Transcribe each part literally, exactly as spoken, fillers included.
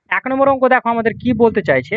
এক নম্বর অঙ্ক দেখো আমাদের কি বলতে চাইছে,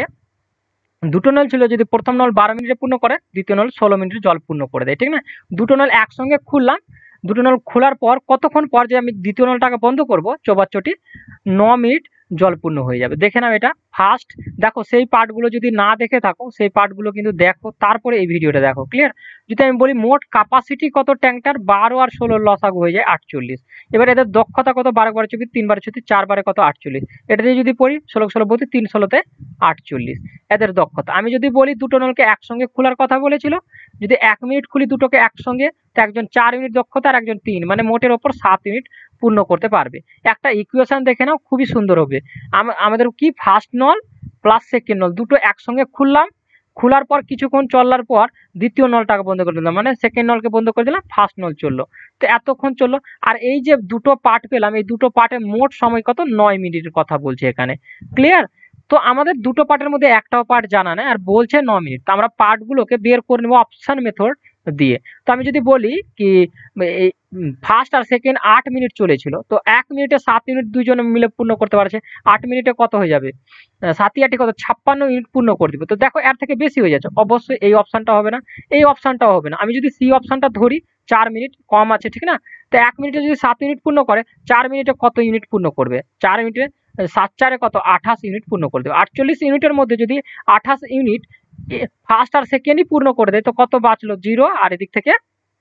দুটো নল ছিল, যদি প্রথম নল বারো মিনিটে পূর্ণ করে, দ্বিতীয় নল ষোলো মিনিটে জল পূর্ণ করে দেয়, ঠিক না? দুটো নল একসঙ্গে খুললাম, দুটো নল খোলার পর কতক্ষণ পর যে আমি দ্বিতীয় নলটাকে বন্ধ করব, চৌবাচ্চটি ন মিনিট জল পূর্ণ হয়ে যাবে। দেখে নাও এটা ফার্স্ট। দেখো সেই পার্টগুলো যদি না দেখে থাকো, সেই পার্টগুলো কিন্তু দেখো, তারপরে এই ভিডিওটা দেখো, ক্লিয়ার? যদি আমি বলি মোট ক্যাপাসিটি কত ট্যাঙ্কটার, বারো আর ষোলোর লসাগু হয়ে যায় আটচল্লিশ। এবার এদের দক্ষতা কত, বারো বারে চব্বিশ, তিন বারে ছত্রিশ, চার বারে কত, আটচল্লিশ। এটা দিয়ে যদি পড়ি ষোলো ষোলো বলতে তিন ষোলোতে আটচল্লিশ এদের দক্ষতা। আমি যদি বলি দুটো নলকে একসঙ্গে খোলার কথা বলেছিল, যদি এক মিনিট খুলি দুটোকে একসঙ্গে, তো একজন চার ইউনিট দক্ষতা আর একজন তিন, মানে মোটের ওপর সাত ইউনিট পূর্ণ করতে পারবে। একটা ইকুয়েশন দেখে নাও, খুবই সুন্দর হবে। আমাদের কি ফার্স্ট নল প্লাস সেকেন্ড নল দুটো একসঙ্গে খুললাম, খোলার পর কিছুক্ষণ চলার পর দ্বিতীয় নলটাকে বন্ধ করে দিলাম, মানে সেকেন্ড নলকে বন্ধ করে দিলাম, ফার্স্ট নল চললো। তো এতক্ষণ চললো। আর এই যে দুটো পার্ট পেলাম, এই দুটো পার্টে মোট সময় কত, নয় মিনিটের কথা বলছে এখানে, ক্লিয়ার? তো আমাদের দুটো পার্টের মধ্যে একটাও পার্ট জানা নেই আর বলছে ন মিনিট, তো আমরা পার্টগুলোকে বের করে নেবো অপশন মেথড দিয়ে। তো আমি যদি বলি কি এই ফার্স্ট আর সেকেন্ড আট মিনিট চলেছিল, তো এক মিনিটে সাত ইউনিট দুইজনে মিলে পূর্ণ করতে পারছে, আট মিনিটে কত হয়ে যাবে, সাতি আটে কত, ছাপ্পান্ন ইউনিট পূর্ণ করে দিবে। তো দেখো এর থেকে বেশি হয়ে যাচ্ছে, অবশ্যই এই অপশনটা হবে না, এই অপশনটাও হবে না। আমি যদি সি অপশনটা ধরি, চার মিনিট কম আছে, ঠিক না? তো এক মিনিটে যদি সাত ইউনিট পূর্ণ করে, চার মিনিটে কত ইউনিট পূর্ণ করবে, চার মিনিটে সাত চারে কত, আঠাশ ইউনিট পূর্ণ করে দেবে। আটচল্লিশ ইউনিটের মধ্যে যদি আঠাশ ইউনিট ফার্স্ট আর সেকেন্ডই পূর্ণ করে দেয়, তো কত বাঁচলো, জিরো, আর এদিক থেকে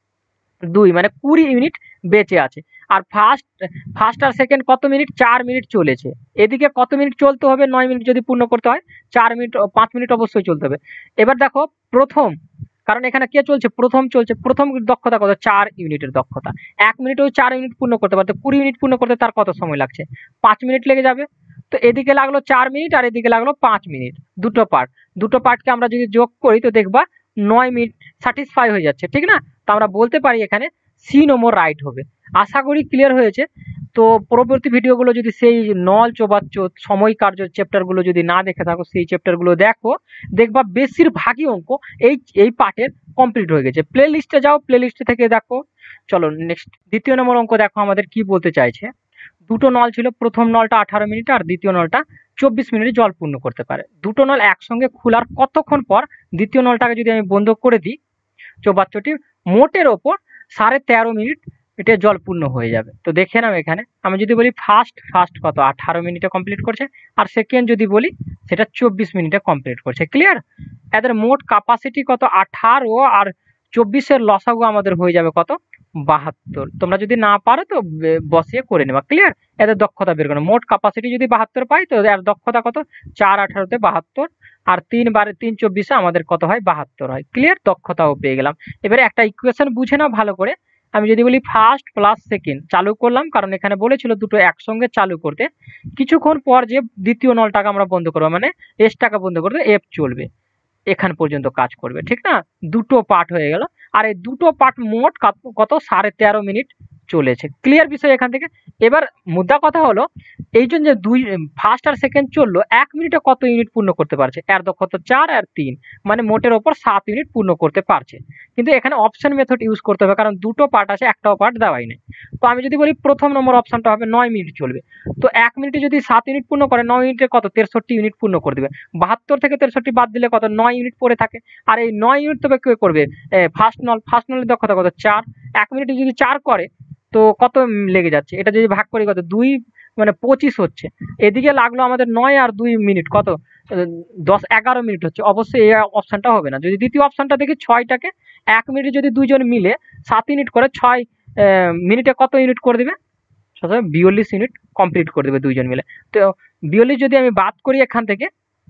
দুই, মানে কুড়ি ইউনিট বেঁচে আছে। আর ফার্স্ট ফার্স্ট আর সেকেন্ড কত মিনিট, চার মিনিট চলেছে। এদিকে কত মিনিট চলতে হবে, নয় মিনিট যদি পূর্ণ করতে হয়, চার মিনিট পাঁচ মিনিট অবশ্যই চলতে হবে। এবার দেখো প্রথম, কারণ এখানে কে চলছে, প্রথম চলছে, প্রথম দক্ষতা কত, চার ইউনিটের দক্ষতা। এক মিনিটেও চার ইউনিট পূর্ণ করতে পারতো, কুড়ি ইউনিট পূর্ণ করতে তার কত সময় লাগছে, পাঁচ মিনিট লেগে যাবে। তো এদিকে লাগলো চার মিনিট আর এদিকে লাগলো পাঁচ মিনিট, দুটো পার্ট, দুটো পার্টকে আমরা যদি যোগ করি তো দেখবা নয় মিনিট স্যাটিসফাই হয়ে যাচ্ছে, ঠিক না? তো আমরা বলতে পারি এখানে সি নম্বর রাইট হবে। আশা করি ক্লিয়ার হয়েছে। তো পরবর্তী ভিডিওগুলো যদি সেই নল চৌবাচ্চ সময় কার্য চ্যাপ্টারগুলো যদি না দেখে থাকো, সেই চ্যাপ্টারগুলো দেখো, দেখবা বেশিরভাগই অঙ্ক এই এই পার্টের কমপ্লিট হয়ে গেছে। প্লে লিস্টে যাও, প্লে লিস্টে থেকে দেখো। চলো নেক্সট, দ্বিতীয় নম্বর অঙ্ক দেখো আমাদের কি বলতে চাইছে। দুটো নল ছিল, প্রথম নলটা আঠারো মিনিট আর দ্বিতীয় নলটা চব্বিশ মিনিটে জল পূর্ণ করতে পারে। দুটো নল একসঙ্গে খোলার কতক্ষণ পর দ্বিতীয় নলটাকে যদি আমি বন্ধ করে দিই, চৌবাচ্চটি মোটের ওপর সাড়ে তেরো মিনিট এটা জল পূর্ণ হয়ে যাবে। তো দেখে নাও এখানে আমি যদি বলি ফার্স্ট ফার্স্ট কত, আঠারো মিনিটে কমপ্লিট করছে, আর সেকেন্ড যদি বলি সেটা চব্বিশ মিনিটে কমপ্লিট করছে, ক্লিয়ার? এদের মোট ক্যাপাসিটি কত, আঠারো আর চব্বিশের লসাগু আমাদের হয়ে যাবে কত, বাহাত্তর। তোমরা যদি না পারো তো বসিয়ে করে নেবা, ক্লিয়ার? এদের দক্ষতা বের করো, মোট ক্যাপাসিটি যদি বাহাত্তর পাই তো এর দক্ষতা কত, চার আঠারোতে বাহাত্তর, আর তিন বারে তিন চব্বিশে আমাদের কত হয়, বাহাত্তর হয়, ক্লিয়ার? দক্ষতাও পেয়ে গেলাম। এবারে একটা ইকুয়েশন বুঝে নাও ভালো করে। আমি যদি বলি ফার্স্ট প্লাস সেকেন্ড চালু করলাম, কারণ এখানে বলেছিল দুটো একসঙ্গে চালু করতে, কিছুক্ষণ পর যে দ্বিতীয় নলটাকে আমরা বন্ধ করবো, মানে এসটাকে বন্ধ করতে এফ চলবে, এখান পর্যন্ত কাজ করবে, ঠিক না? দুটো পার্ট হয়ে গেল, আর এই দুটো পার্ট মোট কত, সাড়ে তেরো মিনিট চলেছে, ক্লিয়ার বিষয় এখান থেকে। এবার মুদ্রা কথা হলো, এই জন্য যে দুই ফার্স্ট আর সেকেন্ড চললো, এক মিনিটে কত ইউনিট পূর্ণ করতে পারছে, এর দক্ষতা চার আর তিন, মানে মোটের ওপর সাত ইউনিট পূর্ণ করতে পারছে। কিন্তু এখানে অপশন মেথড ইউজ করতে হবে, কারণ দুটো পার্ট আছে, একটাও পার্ট দেওয়াই নেই। তো আমি যদি বলি প্রথম নম্বর অপশনটা হবে নয় মিনিট চলবে, তো এক মিনিটে যদি সাত ইউনিট পূর্ণ করে, নয় মিনিটে কত, তেষট্টি ইউনিট পূর্ণ করে দেবে। বাহাত্তর থেকে তেষট্টি বাদ দিলে কত, নয় ইউনিট পড়ে থাকে। আর এই নয় ইউনিট তবে কে করবে, ফার্স্ট নল, ফার্স্ট নলের দক্ষতা কত, চার, এক মিনিটে যদি চার করে তো কত লেগে যাচ্ছে, এটা যদি ভাগ করি কত, দুই, মানে পঁচিশ হচ্ছে। এদিকে লাগলো আমাদের নয় আর দুই মিনিট কত, দশ এগারো মিনিট হচ্ছে। অবশ্যই এই অপশনটা হবে না। যদি দ্বিতীয় অপশনটা দেখি, ছয়টাকে এক মিনিটে যদি দুইজন মিলে সাত ইউনিট করে, ছয় মিনিটে কত ইউনিট করে দিবে, বিয়াল্লিশ ইউনিট কমপ্লিট করে দেবে দুইজন মিলে। তো বিয়াল্লিশ যদি আমি বাদ করি এখান থেকে,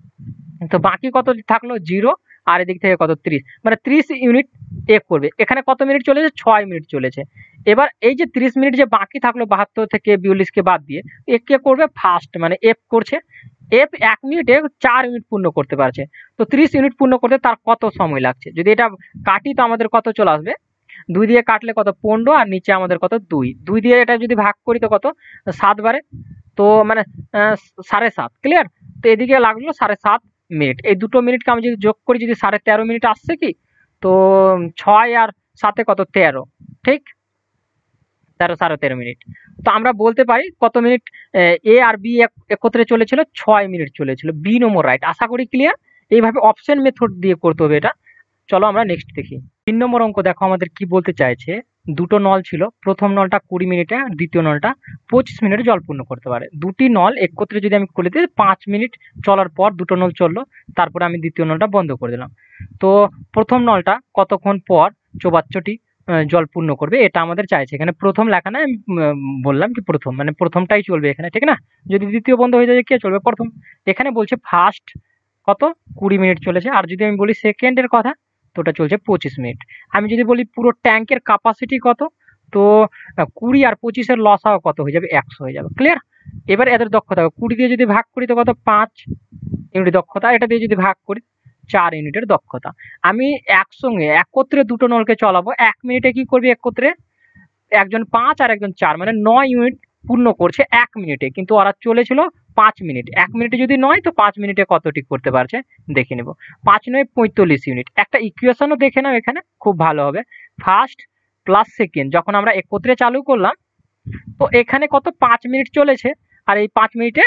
তো বাকি কত থাকলো, জিরো, আর এদিক থেকে কত, ত্রিশ, মানে ত্রিশ ইউনিট এক করবে। এখানে কত মিনিট চলেছে, ছয় মিনিট চলেছে। এবার এই যে ত্রিশ মিনিট যে বাকি থাকলো বাহাত্তর থেকে বিয়াল্লিশকে বাদ দিয়ে, এক কে করবে, ফার্স্ট, মানে এফ করছে। এফ এক মিনিটে চার ইউনিট পূর্ণ করতে পারছে। তো ত্রিশ ইউনিট পূর্ণ করতে তার কত সময় লাগছে, যদি এটা কাটি তো আমাদের কত চলে আসবে, দুই দিয়ে কাটলে কত, পনেরো, আর নিচে আমাদের কত, দুই, দুই দিয়ে এটা যদি ভাগ করি তো কত, সাত বারে, তো মানে সাড়ে সাত, ক্লিয়ার? তো এদিকে লাগলো সাড়ে সাত মিনিট। এই দুটো মিনিটকে আমি যদি যোগ করি, যদি সাড়ে তেরো মিনিট আসছে কি, তো ছয় আর সাথে কত, তেরো, ঠিক? তেরো সাড়ে তেরো মিনিট। তো আমরা বলতে পারি কত মিনিট এ আর বি একত্রে চলেছিল, ছয় মিনিট চলেছিল। B number right. আশা করি ক্লিয়ার। এইভাবে অপশন মেথড দিয়ে করতে হবে এটা। চলো আমরা নেক্সট দেখি। তিন নম্বর অঙ্ক দেখো আমাদের কি বলতে চাইছে। দুটো নল ছিল, প্রথম নলটা কুড়ি মিনিটে আর দ্বিতীয় নলটা পঁচিশ মিনিটে জল পূর্ণ করতে পারে। দুটি নল একত্রে যদি আমি খুলে দিই, পাঁচ মিনিট চলার পর দুটো নল চললো, তারপরে আমি দ্বিতীয় নলটা বন্ধ করে দিলাম। তো প্রথম নলটা কতক্ষণ পর চৌবাচ্চাটি জল পূর্ণ করবে এটা আমাদের চাইছে। এখানে প্রথম লেখা না, আমি বললাম কি প্রথম মানে প্রথমটাই চলবে এখানে, ঠিক না? যদি দ্বিতীয় বন্ধ হয়ে যায় কে চলবে? প্রথম। এখানে বলছে ফার্স্ট কত কুড়ি মিনিট চলেছে, আর যদি আমি বলি সেকেন্ডের কথা তো ওটা চলছে পঁচিশ মিনিট। আমি যদি বলি পুরো ট্যাঙ্কের ক্যাপাসিটি কত, তো কুড়ি আর পঁচিশের লসাও কত হয়ে যাবে? একশো হয়ে যাবে। ক্লিয়ার? এবার এদের দক্ষতা কুড়ি দিয়ে যদি ভাগ করি তো কত? পাঁচ ইউনিট দক্ষতা। এটা দিয়ে যদি ভাগ করি চার ইউনিটের দক্ষতা। আমি একসঙ্গে একত্রে দুটো নলকে চলাবো, এক মিনিটে কি করবি? একত্রে একজন পাঁচ আর একজন চার, মানে নয় ইউনিট পূর্ণ করছে এক মিনিটে, কিন্তু ওরা চলেছিল পাঁচ মিনিট। এক মিনিটে যদি নয় তো পাঁচ মিনিটে কতটি করতে পারছে দেখে নেব। পাঁচ নয় পঁয়তাল্লিশ ইউনিট। একটা ইকুয়েশনও দেখে নাও এখানে, খুব ভালো হবে। ফার্স্ট প্লাস সেকেন্ড যখন আমরা একত্রে চালু করলাম তো এখানে কত? পাঁচ মিনিট চলেছে, আর এই পাঁচ মিনিটে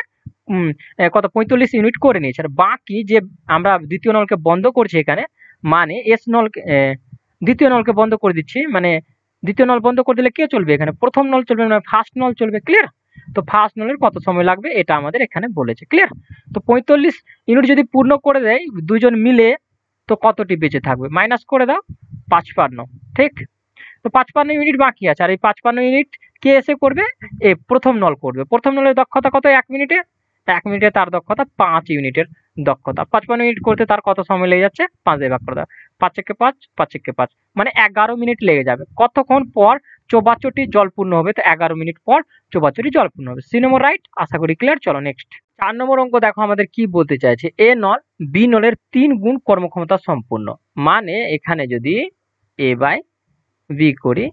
কত? পঁয়তাল্লিশ ইউনিট করে নিয়েছে। আর বাকি যে আমরা দ্বিতীয় নলকে বন্ধ করছি এখানে, মানে এস নলকে দ্বিতীয় নলকে বন্ধ করে দিচ্ছি, মানে দ্বিতীয় নল বন্ধ করে দিলে কে চলবে? এখানে প্রথম নল চলবে, মানে ফার্স্ট নল চলবে। ক্লিয়ার? তো ফার্স্ট নলের কত সময় লাগবে এটা আমাদের এখানে বলেছে। ক্লিয়ার? তো পঁয়তাল্লিশ ইউনিট যদি পূর্ণ করে দেয় দুজন মিলে তো কতটি বেঁচে থাকবে? মাইনাস করে দাও, পাঁচপান্ন। ঠিক? তো পাঁচপান্ন ইউনিট বাকি আছে, আর এই পাঁচপান্ন ইউনিট কে এসে করবে? এ প্রথম নল করবে। প্রথম নলের দক্ষতা কত? এক মিনিটে। এক মিনিটে তার দক্ষতা পাঁচ ইউনিটের দক্ষতা। পাঁচপান্ন মিনিট করতে তার কত সময় লেগে যাচ্ছে? পাঁচ দিয়ে ভাগ করে দাও, পাঁচ একে পাঁচ, পাঁচ একে পাঁচ, মানে এগারো মিনিট লেগে যাবে। কতক্ষণ পর চৌবাচ্চাটি জলপূর্ণ হবে? তো এগারো মিনিট পর চৌবাচ্চাটি জলপূর্ণ হবে। C number right. আশা করি ক্লিয়ার। চলো নেক্সট। চার নম্বর অঙ্ক দেখো আমাদের কি বলতে চাইছে। এ নল বি নলের তিন গুণ কর্মক্ষমতা সম্পূর্ণ। মানে এখানে যদি এ বাই বি করি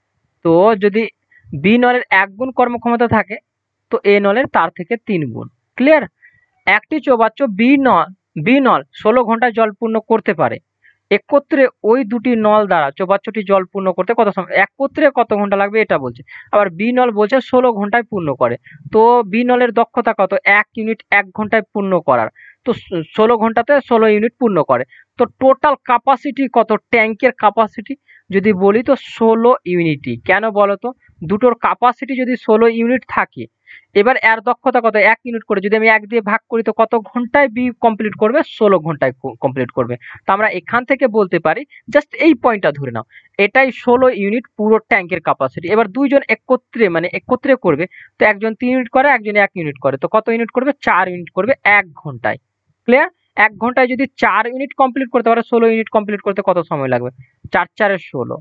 তো যদি বি নলের এক গুণ কর্মক্ষমতা থাকে তো এ নলের তার থেকে তিন গুণ। ক্লিয়ার? একটি চৌবাচ্চা বি নল বি নল ষোলো ঘন্টায় জল পূর্ণ করতে পারে। একত্রে ওই দুটি নল দ্বারা চৌবাচ্চাটি জল পূর্ণ করতে কত সময়? একত্রে কত ঘন্টা লাগবে এটা বলছে। আবার বি নল বলছে ষোলো ঘন্টায় পূর্ণ করে। তো বি নলের দক্ষতা কত? এক ইউনিট এক ঘন্টায় পূর্ণ করার। তো ষোলো ঘন্টাতে ষোলো ইউনিট পূর্ণ করে। তো টোটাল ক্যাপাসিটি কত? ট্যাঙ্কের ক্যাপাসিটি যদি বলি তো ষোলো ইউনিটই। কেন বলো তো? দুটোর ক্যাপাসিটি যদি ষোলো ইউনিট থাকে, এবার এর দক্ষতা কত? এক ইউনিট করে যদি আমি এক দিয়ে ভাগ করি তো কত ঘন্টায় বি কমপ্লিট করবে? ষোলো ঘন্টায় কমপ্লিট করবে। তো আমরা এখান থেকে বলতে পারি, জাস্ট এই পয়েন্টটা ধরে নাও, এটাই ষোলো ইউনিট পুরো ট্যাঙ্কের ক্যাপাসিটি। এবার দুইজন একত্রে মানে একত্রে করবে, তো একজন তিন ইউনিট করে একজন এক ইউনিট করে, তো কত ইউনিট করবে? চার ইউনিট করবে এক ঘন্টায়। ক্লিয়ার? এক ঘন্টায় যদি চার ইউনিট কমপ্লিট করতে পারে, ষোলো ইউনিট কমপ্লিট করতে কত সময় লাগবে? চার চারে ষোলো,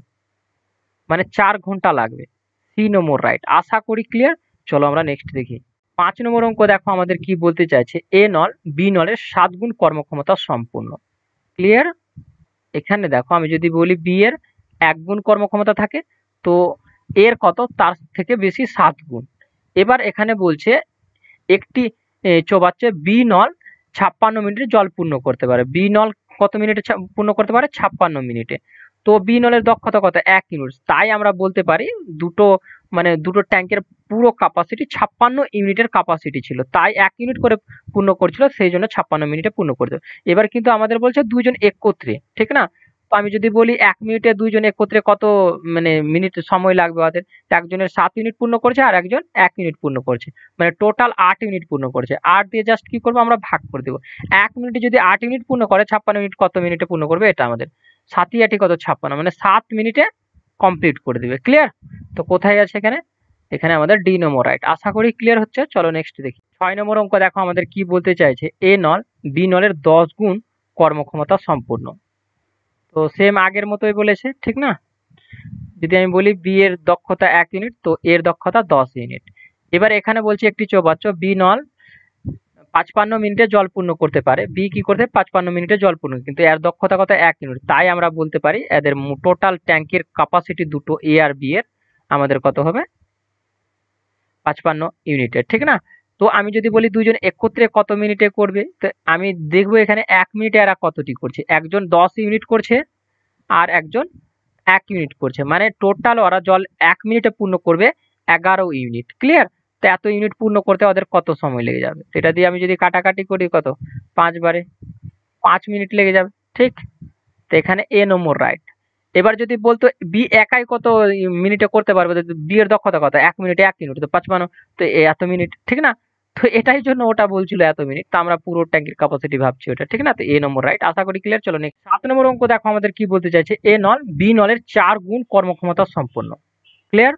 মানে চার ঘন্টা লাগবে। C number right. আশা করি ক্লিয়ার। চলো আমরা নেক্সট দেখি। পাঁচ নম্বর অঙ্ক দেখো আমাদের কি বলতে চাইছে। এ নল বি নলের সাত গুণ কর্মক্ষমতা সম্পূর্ণ। ক্লিয়ার? এখানে দেখো আমি যদি বলি বি এর এক গুণ কর্মক্ষমতা থাকে তো এর কত? তার থেকে বেশি সাত গুণ। এবার এখানে বলছে একটি চৌবাচ্চা বি নল ছাপ্পান্ন মিনিটে জল পূর্ণ করতে পারে। বি নল কত মিনিটে পূর্ণ করতে পারে? ছাপ্পান্ন মিনিটে। তো বি নলের দক্ষতা কত? এক ইউনিট। তাই আমরা বলতে পারি দুটো মানে দুটো ট্যাঙ্কের পুরো ক্যাপাসিটি ছাপ্পান্ন ইউনিটের ক্যাপাসিটি ছিল, তাই এক ইউনিট করে পূর্ণ করছিল, সেই জন্য ছাপ্পান্ন মিনিটে পূর্ণ করতে। এবার কিন্তু আমাদের বলছে দুইজন একত্রে, ঠিক না? তো আমি যদি বলি এক মিনিটে দুইজন একত্রে কত মানে মিনিট সময় লাগবে ওদের? একজনের সাত ইউনিট পূর্ণ করছে আর একজন এক ইউনিট পূর্ণ করছে, মানে টোটাল আট ইউনিট পূর্ণ করছে। আট দিয়ে জাস্ট কি করবো? আমরা ভাগ করে দেবো। এক মিনিটে যদি আট ইউনিট পূর্ণ করে, ছাপ্পান্ন মিনিট কত মিনিটে পূর্ণ করবে? এটা আমাদের সাতই আটই কত? ছাপ্পান্ন, মানে সাত মিনিটে কমপ্লিট করে দিবে। ক্লিয়ার? তো কোথায় আছে এখানে? এখানে আমাদের ডি নম্বর রাইট। আশা করি ক্লিয়ার হচ্ছে। চলো নেক্সট দেখি। ছয় নম্বর অঙ্ক দেখো আমাদের কি বলতে চাইছে। এ নল বি নলের দশ গুণ কর্মক্ষমতা সম্পূর্ণ। তো সেম আগের মতোই বলেছে, ঠিক না? যদি আমি বলি বি এর দক্ষতা এক ইউনিট তো এর দক্ষতা দশ ইউনিট। এবার এখানে বলছি একটি চৌবাচ্চা বি নল পাঁচপান্ন মিনিটে জল পূর্ণ করতে পারে। বি কি করতে? পাঁচপান্ন মিনিটে জল পূর্ণ, কিন্তু এর দক্ষতা কত? এক ইউনিট। তাই আমরা বলতে পারি এদের টোটাল ট্যাঙ্কের ক্যাপাসিটি দুটো এ আর বি এর আমাদের কত হবে? পাঁচপান্ন ইউনিটের, ঠিক না? তো আমি যদি বলি দুইজন একত্রে কত মিনিটে করবে, তো আমি দেখবো এখানে এক মিনিটে এরা কতটি করছে। একজন দশ ইউনিট করছে আর একজন এক ইউনিট করছে, মানে টোটাল ওরা জল এক মিনিটে পূর্ণ করবে এগারো ইউনিট। ক্লিয়ার? তো এত ইউনিট পূর্ণ করতে ওদের কত সময় লেগে যাবে, সেটা দিয়ে আমি যদি কাটাকাটি করি কত, পাঁচ বারে পাঁচ মিনিট লেগে যাবে। ঠিক? তো এখানে এ নম্বর রাইট। এবার যদি বলতো বি একাই কত মিনিটে করতে পারবে, বি এর দক্ষতা কত, এক মিনিটে এক ইউনিট, তো পাঁচ বানো তো এত মিনিট, ঠিক না? তো এটাই জন্য ওটা বলছিল এত মিনিট, তো আমরা পুরো ট্যাঙ্কির ক্যাপাসিটি ভাবছি ওটা, ঠিক না? তো এ নম্বর রাইট, আশা করি ক্লিয়ার। চলো নেক্সট সাত নম্বর অঙ্ক দেখো আমাদের কি বলতে চাইছে, এ নল বি নলের চার গুণ কর্মক্ষমতা সম্পন্ন। ক্লিয়ার?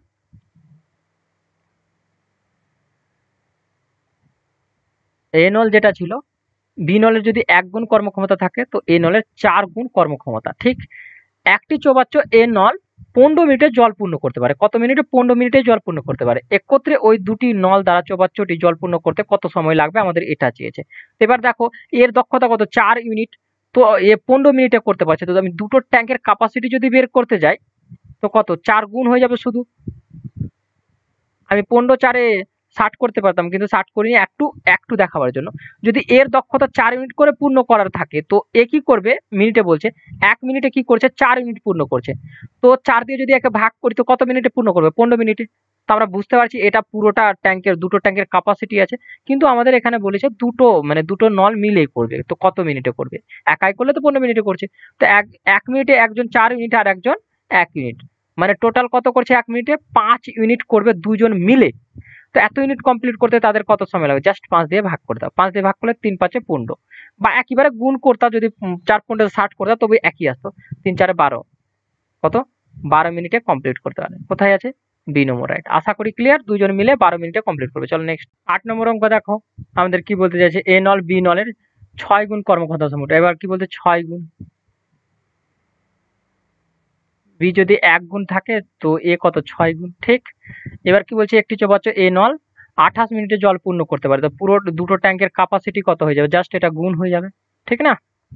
এ নল যেটা ছিল, বি নলের যদি এক গুণ কর্মক্ষমতা থাকে তো এ নলের চার গুণ কর্মক্ষমতা। ঠিক? একটি চৌবাচ্চ এ নল পনেরো মিনিটে জল পূর্ণ করতে পারে। কত মিনিটে? পনেরো মিনিটে জল পূর্ণ করতে পারে। একত্রে ওই দুটি নল দ্বারা চৌবাচ্চটি জল পূর্ণ করতে কত সময় লাগবে, আমাদের এটা চেয়েছে। এবার দেখো এর দক্ষতা কত, চার ইউনিট, তো এ পনেরো মিনিটে করতে পারছে। তো আমি দুটো ট্যাঙ্কের ক্যাপাসিটি যদি বের করতে যাই তো কত, চার গুণ হয়ে যাবে। শুধু আমি পনেরো চারে ষাট করতে পারতাম, কিন্তু ষাট করিনি, একটু একটু দেখাবার জন্য। যদি এর দক্ষতা চার ইউনিট করে পূর্ণ করার থাকে তো এ কি করবে, মিনিটে বলছে, এক মিনিটে কি করছে, চার ইউনিট পূর্ণ করছে। তো চার দিয়ে যদি একে ভাগ করি তো কত মিনিটে পূর্ণ করবে, পনেরো মিনিটে। তো আমরা বুঝতে পারছি এটা পুরোটা ট্যাঙ্কের, দুটো ট্যাঙ্কের ক্যাপাসিটি আছে, কিন্তু আমাদের এখানে বলেছে দুটো, মানে দুটো নল মিলেই করবে, তো কত মিনিটে করবে, একাই করলে তো পনেরো মিনিটে করছে। তো এক এক মিনিটে একজন চার ইউনিট আর একজন এক ইউনিট, মানে টোটাল কত করছে, এক মিনিটে পাঁচ ইউনিট করবে দুজন মিলে। তো এত ইউনিট কমপ্লিট করতে তাদের কত সময় লাগবে, জাস্ট পাঁচ দিয়ে ভাগ করে দাও, পাঁচ দিয়ে ভাগ করলে তিন পাঁচে পনেরো, বা একেবারে গুণ করতা, যদি চার পনেরো ষাট করতা তবে একই আসতো, তিন চারে বারো, কত, বারো মিনিটে কমপ্লিট করতে পারে। কোথায় আছে, বি নম্বর রাইট। আশা করি ক্লিয়ার, দুজন মিলে বারো মিনিটে কমপ্লিট করবে। চলো নেক্সট আট নম্বর অঙ্ক দেখো আমাদের কি বলতে চাইছে, এ নল বি নলের ছয় গুণ কর্মক্ষমতা সম্পন্ন। এবার কি বলতে, ছয় গুণ, বি যদি এক গুণ থাকে তো এ কত, ছয় গুণ। ঠিক? এবার কি বলছে, একটি চৌবাচ্চ এ নল আঠাশ মিনিটে জল পূর্ণ করতে পারে। তো পুরো দুটো ট্যাঙ্কের ক্যাপাসিটি কত হয়ে যাবে, জাস্ট এটা গুণ হয়ে যাবে। ঠিক না?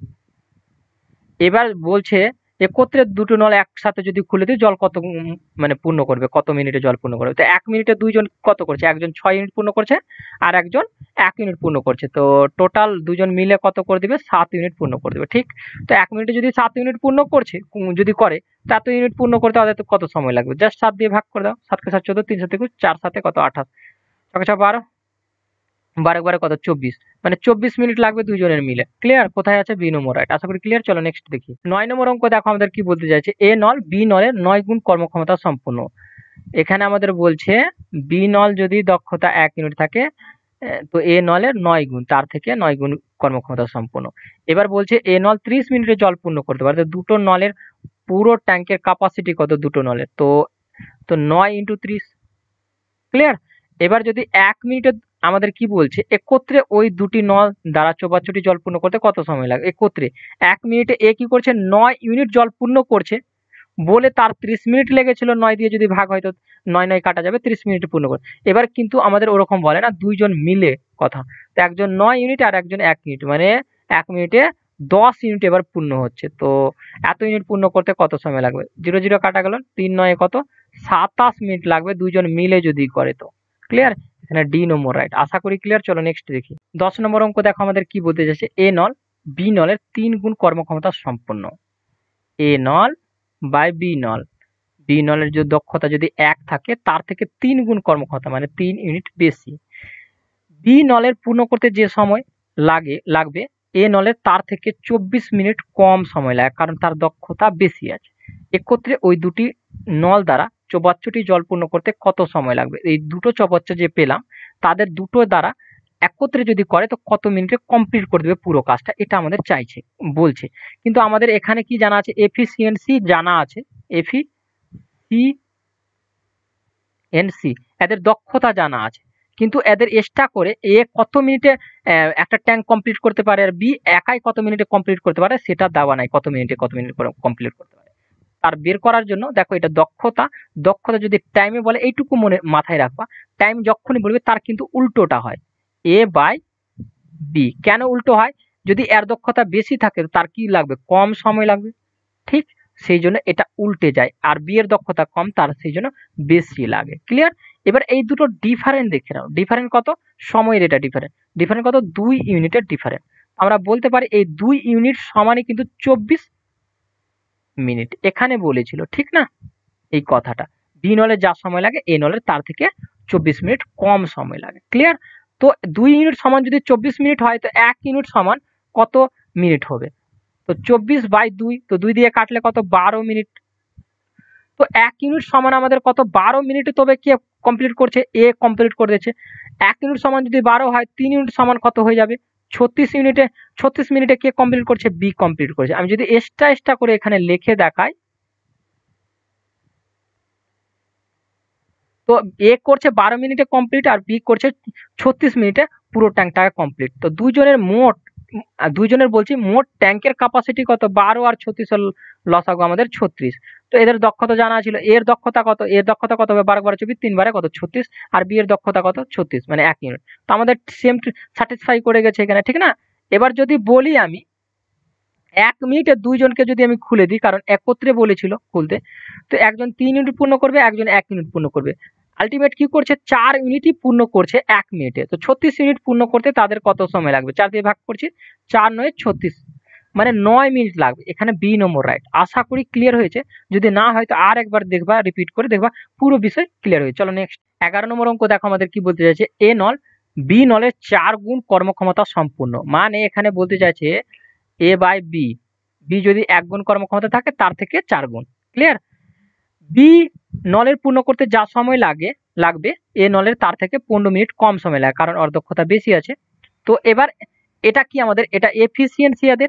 এবার বলছে একত্রে দুটো নল একসাথে যদি খুলে দিই জল কত উম, মানে পূর্ণ করবে, কত মিনিটে জল পূর্ণ করবে। তো এক মিনিটে দুইজন কত করছে, একজন ছয় ইউনিট পূর্ণ করছে আর একজন এক ইউনিট পূর্ণ করছে। তো টোটাল দুজন মিলে কত করে দিবে, সাত ইউনিট পূর্ণ করে দেবে। ঠিক? তো এক মিনিটে যদি সাত ইউনিট পূর্ণ করছে, উম, যদি করে, তো এত ইউনিট পূর্ণ করতে আমাদের তো কত সময় লাগবে, জাস্ট সাত দিয়ে ভাগ করে দাও, সাতকে সাত চোদ্দ, তিন সাত একুশ, চার সাথে কত, আঠাশ, ছকে ছয় বারো, বারে বারে কত, চব্বিশ, মানে চব্বিশ মিনিট লাগবে দুজনের মিলে। ক্লিয়ার? কোথায় আছে, বি নম্বর রাইট। আশা করি ক্লিয়ার। চলো নেক্সট দেখি নয় নম্বর অঙ্ক দেখো আমাদের কি বলতে চাইছে, এ নল বি নলের নয় গুণ কর্মক্ষমতা সম্পূর্ণ। এখানে আমাদের বলছে বি নল যদি দক্ষতা এক ইউনিট থাকে, আহ, তো এ নলের নয় গুণ, তার থেকে নয় গুণ কর্মক্ষমতা সম্পূর্ণ। এবার বলছে এ নল ত্রিশ মিনিটে জল পূর্ণ করতে পারে। তো দুটো নলের পুরো ট্যাঙ্কের ক্যাপাসিটি কত, দুটো নলের, তো তো নয় ইন্টু ত্রিশ। ক্লিয়ার? এবার যদি এক মিনিটে, আমাদের কি বলছে, একত্রে ওই দুটি নল দ্বারা চৌবাচ্চটি জল পূর্ণ করতে কত সময় লাগে, একত্রে এক মিনিটে এ কি করছে, নয় ইউনিট জল পূর্ণ করছে বলে তার ত্রিশ মিনিট লেগেছিল, নয় দিয়ে যদি ভাগ হয় তো নয় নয় কাটা যাবে, ত্রিশ মিনিটে পূর্ণ করে। এবার কিন্তু আমাদের ওরকম বলে না, দুইজন মিলে কথা, তো একজন নয় ইউনিট আর একজন এক ইউনিট, মানে এক মিনিটে দশ ইউনিট এবার পূর্ণ হচ্ছে। তো এত ইউনিট পূর্ণ করতে কত সময় লাগবে, জিরো জিরো কাটা গেল, তিন নয় কত, সাতাশ মিনিট লাগবে দুইজন মিলে যদি করে। তো ক্লিয়ার? এখানে ডি নম্বর রাইট। আশা করি ক্লিয়ার। চলো নেক্সট দেখি দশ নম্বর অঙ্ক দেখো আমাদের কি বলতে চাইছে, এ নল বি নলের তিন গুণ কর্মক্ষমতা সম্পন্ন। এ নল বাই বি নল, বি নলের যে দক্ষতা যদি এক থাকে তার থেকে তিন গুণ কর্মক্ষমতা, মানে তিন ইউনিট বেশি। বি নলের পূর্ণ করতে যে সময় লাগে লাগবে, এ নলের তার থেকে চব্বিশ মিনিট কম সময় লাগে, কারণ তার দক্ষতা বেশি আছে। একত্রে ওই দুটি নল দ্বারা চৌবাচ্চটি জল পূর্ণ করতে কত সময় লাগবে, এই দুটো চৌবাচ্চা যে পেলাম তাদের দুটো দ্বারা একত্রে যদি করে তো কত মিনিটে কমপ্লিট করে দেবে পুরো কাজটা, এটা আমাদের চাইছে, বলছে। কিন্তু আমাদের এখানে কি জানা আছে, এফিসিয়েন্সি জানা আছে, এফিসিএনসি, এদের দক্ষতা জানা আছে, কিন্তু এদের এক্সট্রা করে এ কত মিনিটে আহ, একটা ট্যাঙ্ক কমপ্লিট করতে পারে আর বি একাই কত মিনিটে কমপ্লিট করতে পারে সেটা দেওয়া নাই, কত মিনিটে কত মিনিট করে কমপ্লিট করতে পারে। তার বের করার জন্য দেখো এটা দক্ষতা, দক্ষতা যদি টাইমে বলে এইটুকু মনে মাথায় রাখবা, টাইম যখনই বলবে তার কিন্তু উল্টোটা হয়, এ বাই বি। কেন উল্টো হয়, যদি এর দক্ষতা বেশি থাকে তার কি লাগবে, কম সময় লাগবে। ঠিক? সেই জন্য এটা উল্টে যায়, আর বি এর দক্ষতা কম তার সেই জন্য বেশি লাগে। ক্লিয়ার? এবার এই দুটো ডিফারেন্ট দেখে নাও, ডিফারেন্ট কত, সময়ের এটা ডিফারেন্ট, ডিফারেন্ট কত, দুই ইউনিটের ডিফারেন্ট। আমরা বলতে পারি এই দুই ইউনিট সমানই কিন্তু চব্বিশ মিনিট এখানে বলেছিল, ঠিক না? এই কথাটা বি নলের যা সময় লাগে এ নলের তার থেকে চব্বিশ মিনিট কম সময় লাগে। ক্লিয়ার? তো দুই ইউনিট সমান যদি চব্বিশ মিনিট হয় তো এক ইউনিট সমান কত মিনিট হবে? তো চব্বিশ বাই দুই, তো দুই দিয়ে কাটলে কত? বারো মিনিট। তো এক ইউনিট সমান আমাদের কত? বারো মিনিটে তবে কে কমপ্লিট করছে? এ কমপ্লিট করে দিচ্ছে। এক ইউনিট সমান যদি বারো হয় তিন ইউনিট সমান কত হয়ে যাবে? ছত্রিশ ইউনিটে ছত্রিশ মিনিটে কে কমপ্লিট করছে? বি কমপ্লিট করছে। আমি যদি এক্সট্রা এক্সট্রা করে এখানে লিখে দেখাই, তো এ করছে বারো মিনিটে কমপ্লিট আর বি করছে ছত্রিশ মিনিটে পুরো ট্যাঙ্কটাকে কমপ্লিট। তো দুইজনের মোট দুইজনের বলছি মোট ট্যাঙ্কের ক্যাপাসিটি কত? বারো আর ছত্রিশ লসাগু আমাদের ছত্রিশ। তো এদের দক্ষতা জানা ছিল। এর দক্ষতা কত? এর দক্ষতা কত হবে? বারো বারো চব্বিশ, তিন বারে কত? ছত্রিশ। আর বি এর দক্ষতা কত? ছত্রিশ, মানে এক ইউনিট। তো আমাদের সেম স্যাটিসফাই করে গেছে এখানে, ঠিক না? এবার যদি বলি আমি এক মিনিটে দুইজনকে যদি আমি খুলে দিই, কারণ একত্রে বলেছিল খুলতে, তো একজন তিন ইউনিট পূর্ণ করবে, একজন এক ইউনিট পূর্ণ করবে। আলটিমেট কি করছে? চার ইউনিটই পূর্ণ করছে এক মিনিটে। তো ছত্রিশ ইউনিট পূর্ণ করতে তাদের কত সময় লাগবে? চার দিয়ে ভাগ করছি, চার নয় ছত্রিশ, মানে নয় মিনিট লাগবে। এখানে বি নম্বর রাইট। আশা করি ক্লিয়ার হয়েছে। যদি না হয় তো আর একবার দেখবা, রিপিট করে দেখবা, পুরো বিষয় ক্লিয়ার হয়েছে। চলো নেক্সট এগারো নম্বর অঙ্ক দেখো আমাদের কি বলতে চাইছে। এ নল বি নলের চার গুণ কর্মক্ষমতা সম্পূর্ণ, মানে এখানে বলতে চাইছে এ বাই বি, বি যদি এক গুণ কর্মক্ষমতা থাকে তার থেকে চার গুণ। ক্লিয়ার? বি নলের পূর্ণ করতে যা সময় লাগে লাগবে এ নলের তার থেকে পনেরো মিনিট কম সময় লাগে, কারণ ওর দক্ষতা বেশি আছে। তো এবার এটা কি আমাদের? এটা এফিসিয়েন্সি, এদের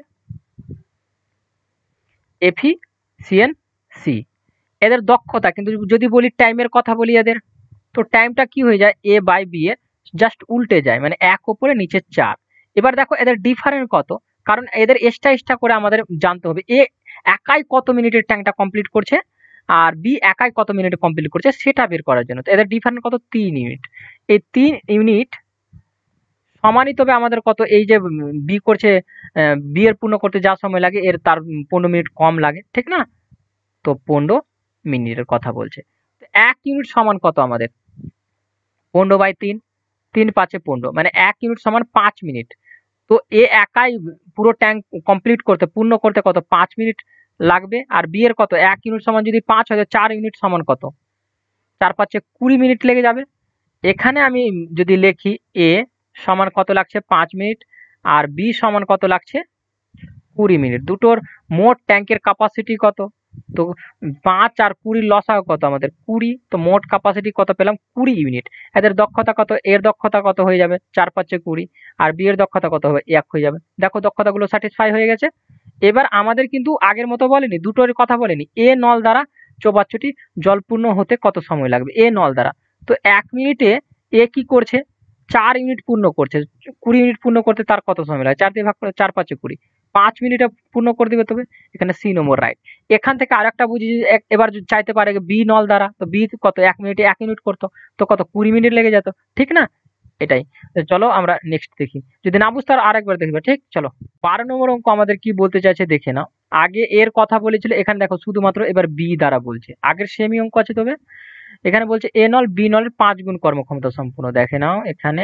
এফিসিয়েন্সি, এদের দক্ষতা। কিন্তু যদি বলি টাইমের কথা বলি এদের, তো টাইমটা কি হয়ে যায়? এ বাই বি এর জাস্ট উল্টে যায়, মানে এক ওপরে নিচে চার। এবার দেখো এদের ডিফারেন্স কত, কারণ এদের এক্সট্রা এক্সট্রা করে আমাদের জানতে হবে এ একাই কত মিনিটের ট্যাঙ্কটা কমপ্লিট করছে আর বি একাই কত মিনিটে কমপ্লিট করছে সেটা বের করার জন্য। তো এদের ডিফারেন্স কত? তিন ইউনিট। এই তিন ইউনিট সমানই তবে আমাদের কত? এই যে বি করছে, বি এর পূর্ণ করতে যা সময় লাগে এর তার পনেরো মিনিট কম লাগে, ঠিক না? তো পনেরো মিনিটের কথা বলছে। এক ইউনিট সমান কত আমাদের? পনেরো বাই তিন, তিন পাঁচে পনেরো, মানে এক ইউনিট সমান পাঁচ মিনিট। তো এ একাই পুরো ট্যাঙ্ক কমপ্লিট করতে পূর্ণ করতে কত? পাঁচ মিনিট লাগবে। আর বি এর কত? এক ইউনিট সমান যদি পাঁচ হয়, চার ইউনিট সমান কত? চার পাঁচে কুড়ি মিনিট লেগে যাবে। এখানে আমি যদি লিখি এ সমান কত লাগছে? পাঁচ মিনিট, আর বি সমান কত লাগছে? কুড়ি মিনিট। দুটোর মোট ট্যাঙ্কের ক্যাপাসিটি কত? তো পাঁচ আর কুড়ির লসাগু কত আমাদের? কুড়ি। তো মোট ক্যাপাসিটি কত পেলাম? কুড়ি ইউনিট। এদের দক্ষতা কত? এর দক্ষতা কত হয়ে যাবে? চার পাঁচে কুড়ি, আর বি এর দক্ষতা কত হবে? এক হয়ে যাবে। দেখো দক্ষতাগুলো স্যাটিসফাই হয়ে গেছে। এবার আমাদের কিন্তু আগের মতো বলেনি, দুটোর কথা বলেনি। এ নল দ্বারা চৌবাচ্চাটি জলপূর্ণ হতে কত সময় লাগবে? এ নল দ্বারা। তো এক মিনিটে এ কি করছে? চার ইউনিট পূর্ণ করছে। কুড়ি ইউনিট পূর্ণ করতে তার কত সময় লাগে? চার দিয়ে ভাগ করে, চার পাঁচে কুড়ি, পাঁচ মিনিটে পূর্ণ করে দিবে। তবে এখানে সি নম্বর রাইট। এখান থেকে আরেকটা বুঝি, এবার যদি চাইতে পারে বি নল দ্বারা, তো বি কত? এক মিনিটে এক ইউনিট করতো, তো কত? কুড়ি মিনিট লেগে যেত, ঠিক না? এটাই। চলো আমরা নেক্সট দেখি, যদি না বুঝতে আর আরেকবার দেখবে, ঠিক? চলো বারো নম্বর অঙ্ক আমাদের কি বলতে চাইছে দেখে নাও। আগে এর কথা বলেছিল, এখানে দেখো শুধুমাত্র এবার বি দ্বারা বলছে। আগের সেমি অঙ্ক আছে, তবে এখানে বলছে এ নল বি নলের পাঁচ গুণ কর্মক্ষমতা সম্পূর্ণ। দেখে নাও এখানে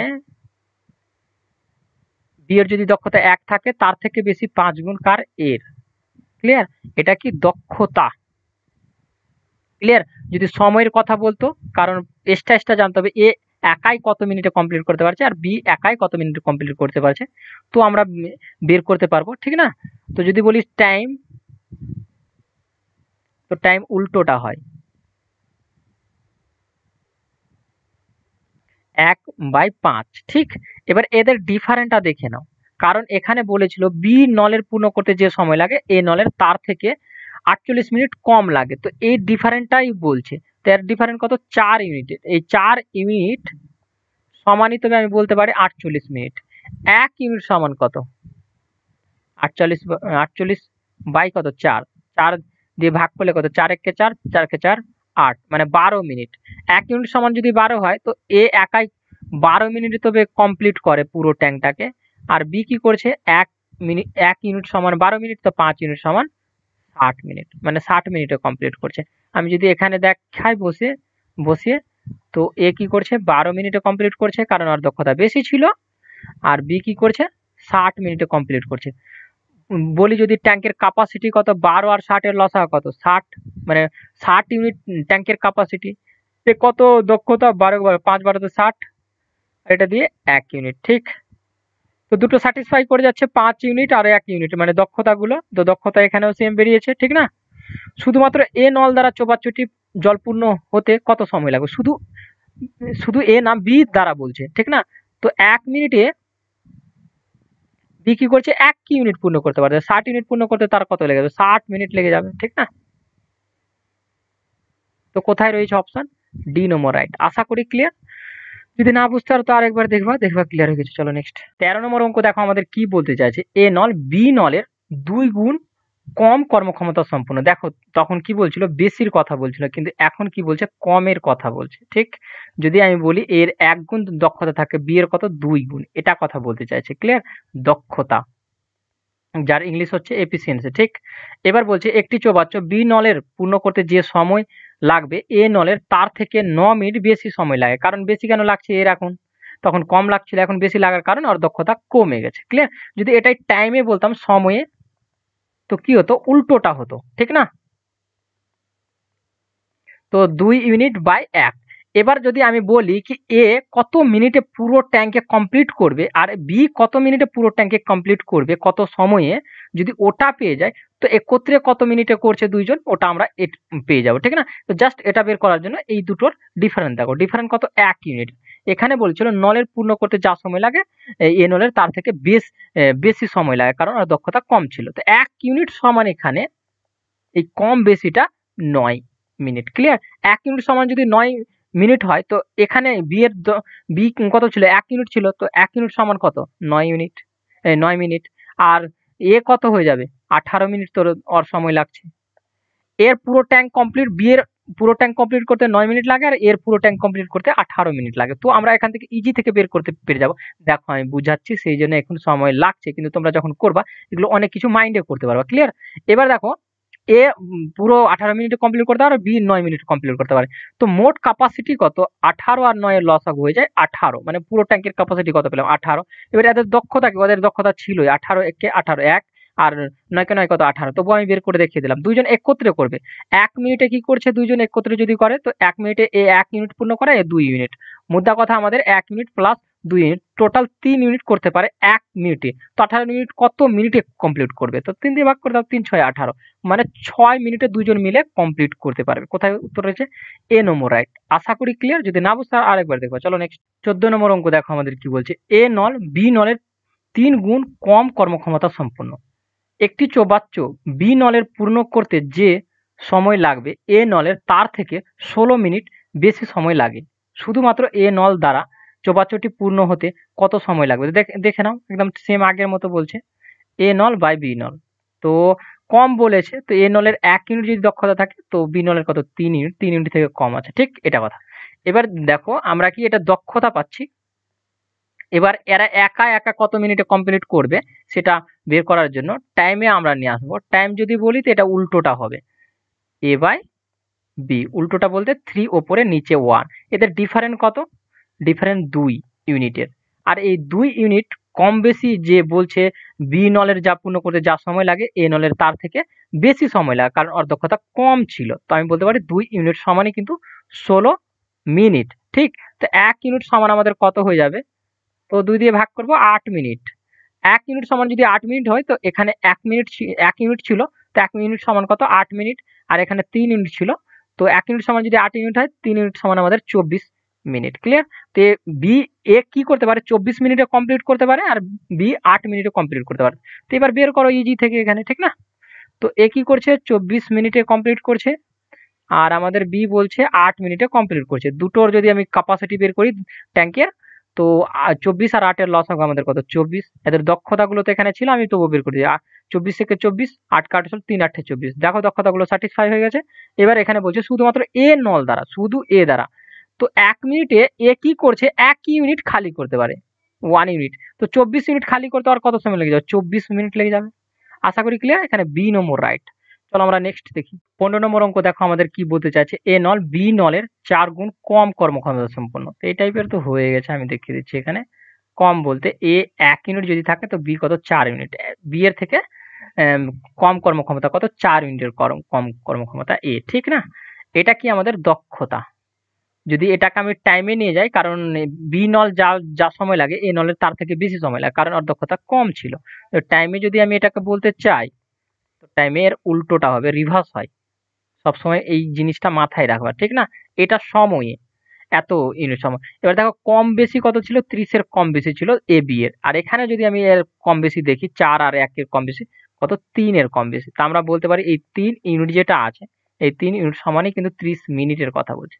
বি এর যদি দক্ষতা এক থাকে তার থেকে বেশি পাঁচ গুণ কার? এর। ক্লিয়ার? এটা কি দক্ষতা। ক্লিয়ার? যদি সময়ের কথা বলতো, কারণ এক্সট্রা এক্সট্রা জানতে হবে এ একাই কত মিনিটে কমপ্লিট করতে পারছে আর বি একাই কত মিনিটে কমপ্লিট করতে পারছে, তো আমরা বের করতে পারবো, ঠিক না? তো যদি বলি টাইম, তো টাইম উল্টোটা হয়, এক বাই পাঁচ। ঠিক? এবার এদের ডিফারেন্টটা দেখে নাও, কারণ এখানে বলেছিল বি নলের পূর্ণ করতে যে সময় লাগে এ নলের তার থেকে আটচল্লিশ মিনিট কম লাগে। তো এই ডিফারেন্টটাই বলছে। তো এর ডিফারেন্ট কত? চার ইউনিটের। এই চার ইউনিট সমানই তবে আমি বলতে পারি আটচল্লিশ মিনিট। এক ইউনিট সমান কত? আটচল্লিশ, আটচল্লিশ বাই কত? চার। চার দিয়ে ভাগ করলে কত? চার একে চার, চার কে চার, আট, মানে বারো মিনিট। এক ইউনিট সমান যদি বারো হয়, তো এ একাই বারো মিনিটে তবে কমপ্লিট করে পুরো ট্যাঙ্কটাকে। আর বি কি করছে? এক মিনিট, এক ইউনিট সমান বারো মিনিট, তো পাঁচ ইউনিট সমান ষাট মিনিট, মানে ষাট মিনিটে কমপ্লিট করছে। আমি যদি এখানে দেখাই বসে বসিয়ে, তো এ কি করছে? বারো মিনিটে কমপ্লিট করছে, কারণ ওর দক্ষতা বেশি ছিল। আর বি কি করছে? ষাট মিনিটে কমপ্লিট করছে। বলি যদি ট্যাঙ্কের ক্যাপাসিটি কত, বারো আর ষাট এর লসাগু কত, ষাট, মানে ষাট ইউনিট ট্যাঙ্কের ক্যাপাসিটি, সে কত দক্ষতা, বারো পাঁচ বারোতে ষাট, এটা দিয়ে এক ইউনিট। ঠিক, তো দুটো স্যাটিসফাই করে যাচ্ছে, পাঁচ ইউনিট আর এক ইউনিট, মানে দক্ষতাগুলো, তো দক্ষতা এখানেও সেম বেরিয়েছে, ঠিক না। শুধুমাত্র এ নল দ্বারা চৌবাচ্চাটি জলপূর্ণ হতে কত সময় লাগবে, শুধু শুধু এ না বি দ্বারা বলছে, ঠিক না। তো এক মিনিটে বি কি করছে, এক ইউনিট পূর্ণ করতে পারবে, ষাট ইউনিট পূর্ণ করতে তার কত লেগে যাবে, ষাট মিনিট লেগে যাবে, ঠিক না। তো কোথায় রয়েছে অপশন ডি নম্বর রাইট। আশা করি ক্লিয়ার। যদি না বুঝতে পারো তো আরেকবার দেখবা, দেখবা ক্লিয়ার হয়ে গেছে। চলো নেক্সট, তেরো নম্বর অঙ্ক দেখো আমাদের কি বলতে চাইছে, এ নল বি নলের দুই গুণ কম কর্মক্ষমতা সম্পন্ন। দেখো তখন কি বলছিল, বেশির কথা বলছিল, কিন্তু এখন কি বলছে, কমের কথা বলছে। ঠিক, যদি আমি বলি এর এক গুণ দক্ষতা থাকে, বি এর কত, দুই গুণ, এটা কথা বলতে চাইছে। ক্লিয়ার, দক্ষতা, যার ইংলিশ হচ্ছে এফিসিয়েন্সি। ঠিক, এবার বলছে একটি চৌবাচ্চা বি নলের পূর্ণ করতে যে সময় লাগবে এ নলের তার থেকে ন মিনিট বেশি সময় লাগে। কারণ বেশি কেন লাগছে, এর এখন তখন কম লাগছিল, এখন বেশি লাগার কারণে ওর দক্ষতা কমে গেছে। ক্লিয়ার, যদি এটাই টাইমে বলতাম সময়ে, তো কি হতো, উল্টোটা হতো, ঠিক না। তো দুই ইউনিট বাই এক। এবার যদি আমি বলি কি এ কত মিনিটে পুরো ট্যাঙ্কে কমপ্লিট করবে আর বি কত মিনিটে পুরো ট্যাঙ্কে কমপ্লিট করবে, কত সময়ে, যদি ওটা পেয়ে যায়, তো একত্রে কত মিনিটে করছে দুইজন, ওটা আমরা পেয়ে যাবো, ঠিক না। তো জাস্ট এটা বের করার জন্য এই দুটোর ডিফারেন্স দেখো, ডিফারেন্স কত, এক ইউনিট। এখানে বলছিল নলের পূর্ণ করতে যা সময় লাগে এ নলের তার থেকে বেশ বেশি সময় লাগে, কারণ ওর দক্ষতা কম ছিল। তো এক ইউনিট সমান এখানে এই কম বেশিটা নয় মিনিট। ক্লিয়ার, এক ইউনিট সমান যদি নয় মিনিট হয়, তো এখানে বি এর বি কত ছিল, এক ইউনিট ছিল, তো এক ইউনিট সমান কত, নয় ইউনিট, নয় মিনিট। আর এ কত হয়ে যাবে, আঠারো মিনিট তোর ওর সময় লাগছে। এর পুরো ট্যাঙ্ক কমপ্লিট, বি এর পুরো ট্যাঙ্ক কমপ্লিট করতে নয় মিনিট লাগে, আর এর পুরো ট্যাঙ্ক কমপ্লিট করতে আঠারো মিনিট লাগে। তো আমরা এখান থেকে ইজি থেকে বের করতে পেরে যাবো। দেখো আমি বুঝাচ্ছি, সেই জন্য এখন সময় লাগছে, কিন্তু তোমরা যখন করবা এগুলো অনেক কিছু মাইন্ডে করতে পারবা। ক্লিয়ার, এবার দেখো এ পুরো আঠারো মিনিটে কমপ্লিট করতে পারে, বি নয় মিনিটে কমপ্লিট করতে পারে। তো মোট ক্যাপাসিটি কত, আঠারো আর নয় এর লসাগু হয়ে যায় আঠারো, মানে পুরো ট্যাঙ্কের ক্যাপাসিটি কত পেলাম, আঠারো। এবার এদের দক্ষতা কি, ওদের দক্ষতা ছিল আঠারো, একে আঠারো, এক আর নয়কে নয় কত, আঠারো। তবু আমি বের করে দেখিয়ে দিলাম, দুইজন একত্রে করবে, এক মিনিটে কি করছে, দুইজন একত্রে যদি করে, তো এক মিনিটে এ এক ইউনিট পূর্ণ করে, এ দুই ইউনিট। মুদ্রা কথা আমাদের এক ইউনিট প্লাস দুই ইউনিট, টোটাল তিন ইউনিট করতে পারে এক মিনিটে। তো আঠারো মিনিট কত মিনিটে কমপ্লিট করবে, তো তিন দিয়ে ভাগ করে দাও, তিন ছয় আঠারো, মানে ছয় মিনিটে দুজন মিলে কমপ্লিট করতে পারবে। কোথায় উত্তর রয়েছে, এ নম্বর রাইট। আশা করি ক্লিয়ার। যদি না বুঝতে আরেকবার দেখবো। চলো নেক্সট, চোদ্দ নম্বর অঙ্ক দেখো আমাদের কি বলছে, এ নল বি নলের তিন গুণ কম কর্মক্ষমতা সম্পন্ন। একটি চৌবাচ্চ বি নলের পূর্ণ করতে যে সময় লাগবে এ নলের তার থেকে ষোলো মিনিট বেশি সময় লাগে। শুধুমাত্র এ নল দ্বারা চৌবাচ্চটি পূর্ণ হতে কত সময় লাগবে, দেখে নাও, একদম সেম আগের মতো বলছে, এ নল বাই বি নল। তো কম বলেছে, তো এ নলের এক ইউনিট যদি দক্ষতা থাকে, তো বি নলের কত, তিন ইউনিট, তিন ইউনিট থেকে কম আছে। ঠিক, এটা কথা। এবার দেখো আমরা কি এটা দক্ষতা পাচ্ছি, এবার এরা একা একা কত মিনিটে কমপ্লিট করবে সেটা বের করার জন্য টাইমে আমরা নিয়ে আসবো। টাইম যদি বলি তো এটা উল্টোটা হবে, এ বাই বি, উল্টোটা বলতে থ্রি ওপরে নিচে ওয়ান। এদের ডিফারেন্ট কত, ডিফারেন্ট দুই ইউনিটের। আর এই দুই ইউনিট কম বেশি যে বলছে, বি নলের যা পূর্ণ করতে যা সময় লাগে এ নলের তার থেকে বেশি সময় লাগে, কারণ ওর দক্ষতা কম ছিল। তো আমি বলতে পারি দুই ইউনিট সমানই কিন্তু ষোলো মিনিট। ঠিক, তো এক ইউনিট সমান আমাদের কত হয়ে যাবে, তো দুই দিয়ে ভাগ করবো, আট মিনিট। এক ইউনিট সমান যদি আট মিনিট হয়, তো এখানে এক মিনিট এক ইউনিট ছিল, তো এক মিনিট সমান কত, আট মিনিট। আর এখানে তিন ইউনিট ছিল, তো এক ইউনিট সমান যদি আট ইউনিট হয়, তিন ইউনিট সমান আমাদের চব্বিশ মিনিট। ক্লিয়ার, তো বি এ কি করতে পারে, চব্বিশ মিনিটে কমপ্লিট করতে পারে, আর বি আট মিনিটে কমপ্লিট করতে পারে। তো এবার বের করো ইজি থেকে এখানে, ঠিক না। তো এ কি করছে, চব্বিশ মিনিটে কমপ্লিট করছে, আর আমাদের বি বলছে আট মিনিটে কমপ্লিট করছে। দুটোর যদি আমি ক্যাপাসিটি বের করি ট্যাঙ্কের, তো চব্বিশ আর আটের লস হবে আমাদের কত, চব্বিশ। এদের দক্ষতাগুলো তো এখানে ছিল, আমি তবু বের করে দিই, চব্বিশ থেকে চব্বিশ, আট কাট তিন আটে চব্বিশ। দেখো দক্ষতাগুলো স্যাটিসফাই হয়ে গেছে। এবার এখানে বলছে শুধুমাত্র এ নল দ্বারা, শুধু এ দ্বারা, তো এক মিনিটে এ কি করছে, এক ইউনিট খালি করতে পারে, ওয়ান ইউনিট। তো চব্বিশ ইউনিট খালি করতে আর কত সময় লেগে যাবে, চব্বিশ মিনিট লেগে যাবে। আশা করি ক্লিয়ার, এখানে বি নম্বর রাইট। চলো আমরা নেক্সট দেখি, পনেরো নম্বর অঙ্ক দেখো আমাদের কি বলতে চাইছে, এ নল বি নলের চার গুণ কম কর্মক্ষমতা সম্পন্ন। তো এই টাইপের তো হয়ে গেছে, আমি দেখিয়ে দিচ্ছি এখানে। কম বলতে এ এক ইউনিট যদি থাকে, তো বি কত, চার ইউনিট। বি এর থেকে কম কর্মক্ষমতা কত, চার মিনিটের কম কর্মক্ষমতা এ, ঠিক না? এটা কি আমাদের দক্ষতা। যদি এটাকে আমি টাইমে নিয়ে যাই, কারণ বি নল যা যা সময় লাগে এ নলের তার থেকে বেশি সময় লাগে, কারণ ওর দক্ষতা কম ছিল। তো টাইমে যদি আমি এটাকে বলতে চাই, তো টাইমের উল্টোটা হবে, রিভার্স হয়। সবসময় এই জিনিসটা মাথায় রাখবা, ঠিক না? এটা সময়ে এত ইউনিট সময়। এবার দেখো কম বেশি কত ছিল, ত্রিশের কম বেশি ছিল এ বি এর। আর এখানে যদি আমি এর কম বেশি দেখি, চার আর একের কম বেশি কত, তিনের কম বেশি। তা আমরা বলতে পারি এই তিন ইউনিট যেটা আছে, এই তিন ইউনিট সমানই কিন্তু ত্রিশ মিনিটের কথা বলছে।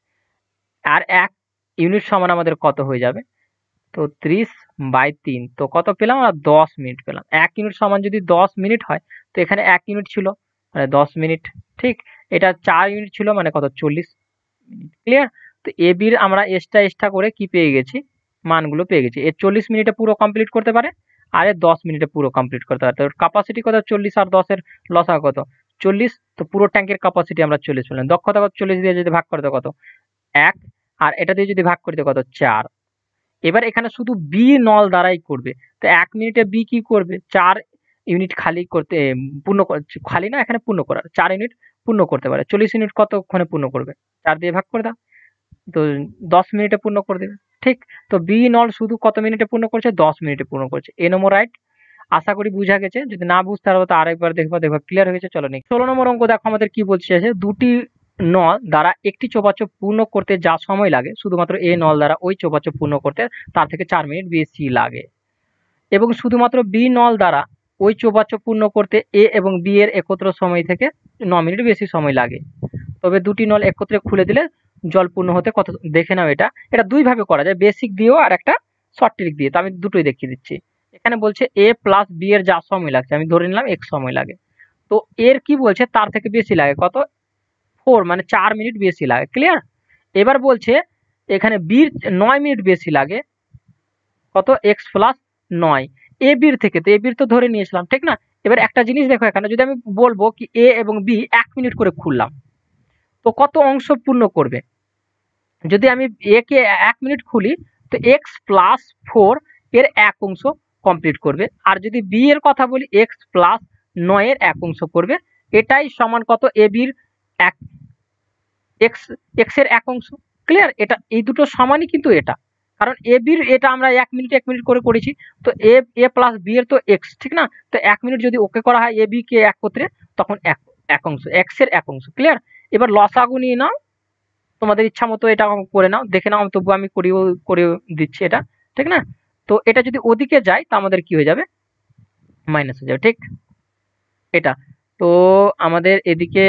আর এক ইউনিট সমান আমাদের কত হয়ে যাবে, তো ত্রিশ বাই তিন, তো কত পেলাম আমরা, দশ মিনিট পেলাম। এক ইউনিট সমান যদি দশ মিনিট হয়, তো এখানে এক ইউনিট ছিল মানে দশ মিনিট, ঠিক? এটা চার ইউনিট ছিল মানে কত, চল্লিশ মিনিট। ক্লিয়ার? তো এ বির আমরা এক্সট্রা এক্সট্রা করে কি পেয়ে গেছি, মানগুলো পেয়ে গেছি। এর চল্লিশ মিনিটে পুরো কমপ্লিট করতে পারে, আর এর দশ মিনিটে পুরো কমপ্লিট করতে পারে। তো ক্যাপাসিটি কত, চল্লিশ আর দশের লসা কত, চল্লিশ। তো পুরো ট্যাঙ্কের ক্যাপাসিটি আমরা চল্লিশ পেলাম। দক্ষতা কত, চল্লিশ দিয়ে যদি ভাগ করতে কত, এক, আর এটা দিয়ে যদি ভাগ করতে কত, চার। এবার এখানে শুধু বি নল দ্বারাই করবে। তো এক মিনিটে বি কি করবে, চার ইউনিট খালি করতে পূর্ণ, খালি না এখানে পূর্ণ করার, চার ইউনিট পূর্ণ করতে পারে। চল্লিশ ইউনিট কতক্ষণে পূর্ণ করবে, চার দিয়ে ভাগ করে দাও, তো দশ মিনিটে পূর্ণ করে দেবে, ঠিক? তো বি নল শুধু কত মিনিটে পূর্ণ করছে, দশ মিনিটে পূর্ণ করছে। এ নম্বর রাইট। আশা করি বুঝা গেছে। যদি না বুঝতে পারো তো আরেকবার দেখবা, দেখবা ক্লিয়ার হয়ে গেছে। চলো নেক্সট ষোলো নম্বর অঙ্ক দেখো আমাদের কি বলছে, দুটি নল দ্বারা একটি চৌবাচ্চ পূর্ণ করতে যা সময় লাগে, শুধুমাত্র এ নল দ্বারা ওই চৌবাচ্চ পূর্ণ করতে তার থেকে চার মিনিট বেশি লাগে, এবং শুধুমাত্র বি নল দ্বারা ওই চৌবাচ্চ পূর্ণ করতে এ এবং বি এর একত্র সময় থেকে ন মিনিট বেশি সময় লাগে। তবে দুটি নল একত্রে খুলে দিলে জল পূর্ণ হতে কত, দেখে নাও। এটা এটা দুই ভাবে করা যায়, বেসিক দিয়েও আর একটা শর্ট ট্রিক দিয়ে। তো আমি দুটোই দেখিয়ে দিচ্ছি। এখানে বলছে এ প্লাস বি এর যা সময় লাগছে, আমি ধরে নিলাম এক্স সময় লাগে। তো এর কি বলছে, তার থেকে বেশি লাগে কত, ফোর, মানে চার মিনিট বেশি লাগে। ক্লিয়ার? এবার বলছে এখানে বির নয় মিনিট বেশি লাগে, কত, এক্স প্লাস নয় এ বির থেকে। তো এ বির তো ধরে নিয়েছিলাম, ঠিক না? এবার একটা জিনিস দেখো, এখানে যদি আমি বলবো কি এ এবং বি এক মিনিট করে খুললাম, তো কত অংশ পূর্ণ করবে। যদি আমি এ কে এক মিনিট খুলি, তো এক্স প্লাস ফোর এর এক অংশ কমপ্লিট করবে। আর যদি বি এর কথা বলি, এক্স প্লাস নয় এর এক অংশ করবে। এটাই সমান কত, এ বির এক, এক্স এক্স এর এক অংশ। ক্লিয়ার? এটা এই দুটো সমানই কিন্তু এটা, কারণ এ বির এটা আমরা এক মিনিট এক মিনিট করে করেছি। তো এ এ প্লাস বি এর তো এক্স, ঠিক না? তো এক মিনিট যদি ওকে করা হয় এ বি কে এক করতে, তখন এক এক অংশ, এক্স এর এক অংশ। ক্লিয়ার? এবার লসাগু নিয়ে নাও, তোমাদের ইচ্ছা মতো এটা করে নাও, দেখে নাও, তবু আমি করিও করে দিচ্ছি এটা, ঠিক না? তো এটা যদি ওদিকে যায়, তো আমাদের কি হয়ে যাবে, মাইনাস হয়ে যাবে, ঠিক? এটা তো আমাদের এদিকে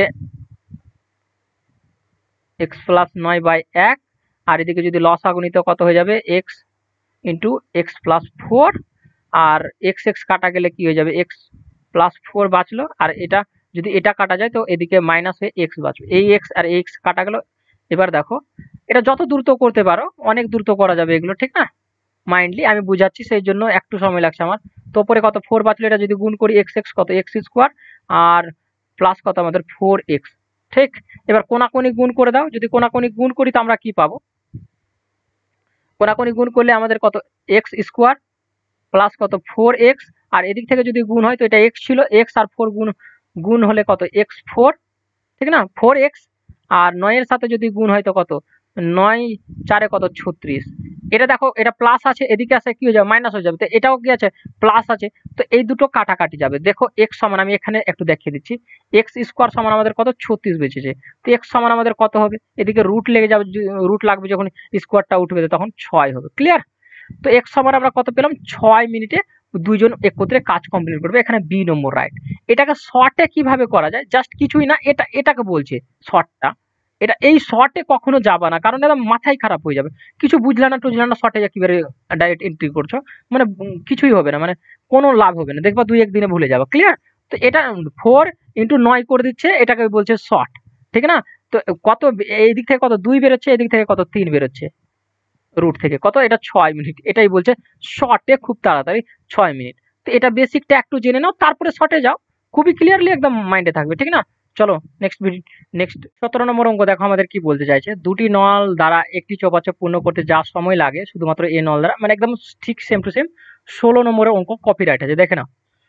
এক্স প্লাস নয় বাই এক, আর এদিকে যদি লসাগু নিতে কত হয়ে যাবে, X into X plus four, আর এক্স এক্স কাটা গেলে কি হয়ে যাবে, এক্স প্লাস ফোর বাঁচলো। আর এটা যদি এটা কাটা যায়, তো এদিকে মাইনাস হয়ে এক্স বাঁচবে। এই এক্স আর এক্স কাটা গেল। এবার দেখো এটা যত দ্রুত করতে পারো, অনেক দ্রুত করা যাবে এগুলো, ঠিক না? মাইন্ডলি আমি বুঝাচ্ছি, সেই জন্য একটু সময় লাগছে আমার। তো পরে কত, ফোর বাঁচলো, এটা যদি গুণ করি এক্স এক্স কত, এক্স স্কোয়ার, আর প্লাস কত আমাদের ফোর এক্স, ঠিক? এবার কোনাকুনি গুণ করে দাও। যদি কোনাকুনি গুণ করি, তো আমরা কি পাবো, কোনাকুনি গুণ করলে আমাদের কত, এক্স স্কোয়ার প্লাস কত, ফোর এক্স। আর এদিক থেকে যদি গুণ হয়, তো এটা এক্স ছিল, এক্স আর ফোর গুণ গুণ হলে কত, এক্স ফোর, ঠিক না? Four X. আর নয়ের সাথে যদি গুণ হয়, তো কত, নয় চারে কত, ছত্রিশ। এটা দেখো, এটা প্লাস আছে, এদিকে আছে কি হয়ে যাবে, মাইনাস হয়ে যাবে। তো এটাও কি আছে, প্লাস আছে। তো এই দুটো কাটাকাটি যাবে। দেখো এক্স সমান, আমি এখানে একটু দেখিয়ে দিচ্ছি, এক্স স্কোয়ার সমান আমাদের কত, ছত্রিশ বেঁচেছে। তো এক্স সমান আমাদের কত হবে, এদিকে রুট লেগে যাবে, রুট লাগবে যখন স্কোয়ারটা উঠবে, তখন ছয় হবে। ক্লিয়ার? তো এক্স সমান আমরা কত পেলাম, ছয় মিনিটে দুইজন একত্রে কাজ কমপ্লিট করবে। এখানে বি নম্বর রাইট। এটাকে শর্টে কিভাবে করা যায়, জাস্ট কিছুই না, এটা এটাকে বলছে শর্টটা। এটা এই শর্টে কখনো যাবা না, কারণ এটা মাথায় খারাপ হয়ে যাবে। কিছু বুঝলে না টুঝলে না, শর্টে যা কিভাবে ডাইরেক্ট এন্ট্রি করছো, মানে কিছুই হবে না, মানে কোনো লাভ হবে না, দেখবা দুই একদিনে ভুলে যাবো। ক্লিয়ার? তো এটা ফোর ইন্টু নয় করে দিচ্ছে, এটাকে বলছে শর্ট, ঠিক না? তো কত, এই দিক থেকে কত, দুই বেরোচ্ছে, এদিক থেকে কত, তিন বেরোচ্ছে রুট থেকে, কত, এটা ছয় মিনিট। এটাই বলছে শর্টে খুব তাড়াতাড়ি ছয় মিনিট। তো এটা বেসিকটা একটু জেনে নাও, তারপরে শর্টে যাও, খুবই ক্লিয়ারলি একদম মাইন্ডে থাকবে, ঠিক না? চলো নেক্সট ভিডিও। নেক্সট সতেরো নম্বর অঙ্ক দেখো আমাদের কি বলতে চাইছে, দুটি নল দ্বারা একটি চৌবাচ্চ পূর্ণ করতে যা সময় লাগে, শুধুমাত্র এ নল দ্বারা, মানে একদম ঠিক সেম টু সেম ষোলো নম্বরের অঙ্ক কপিরাইট আছে, দেখে নাও।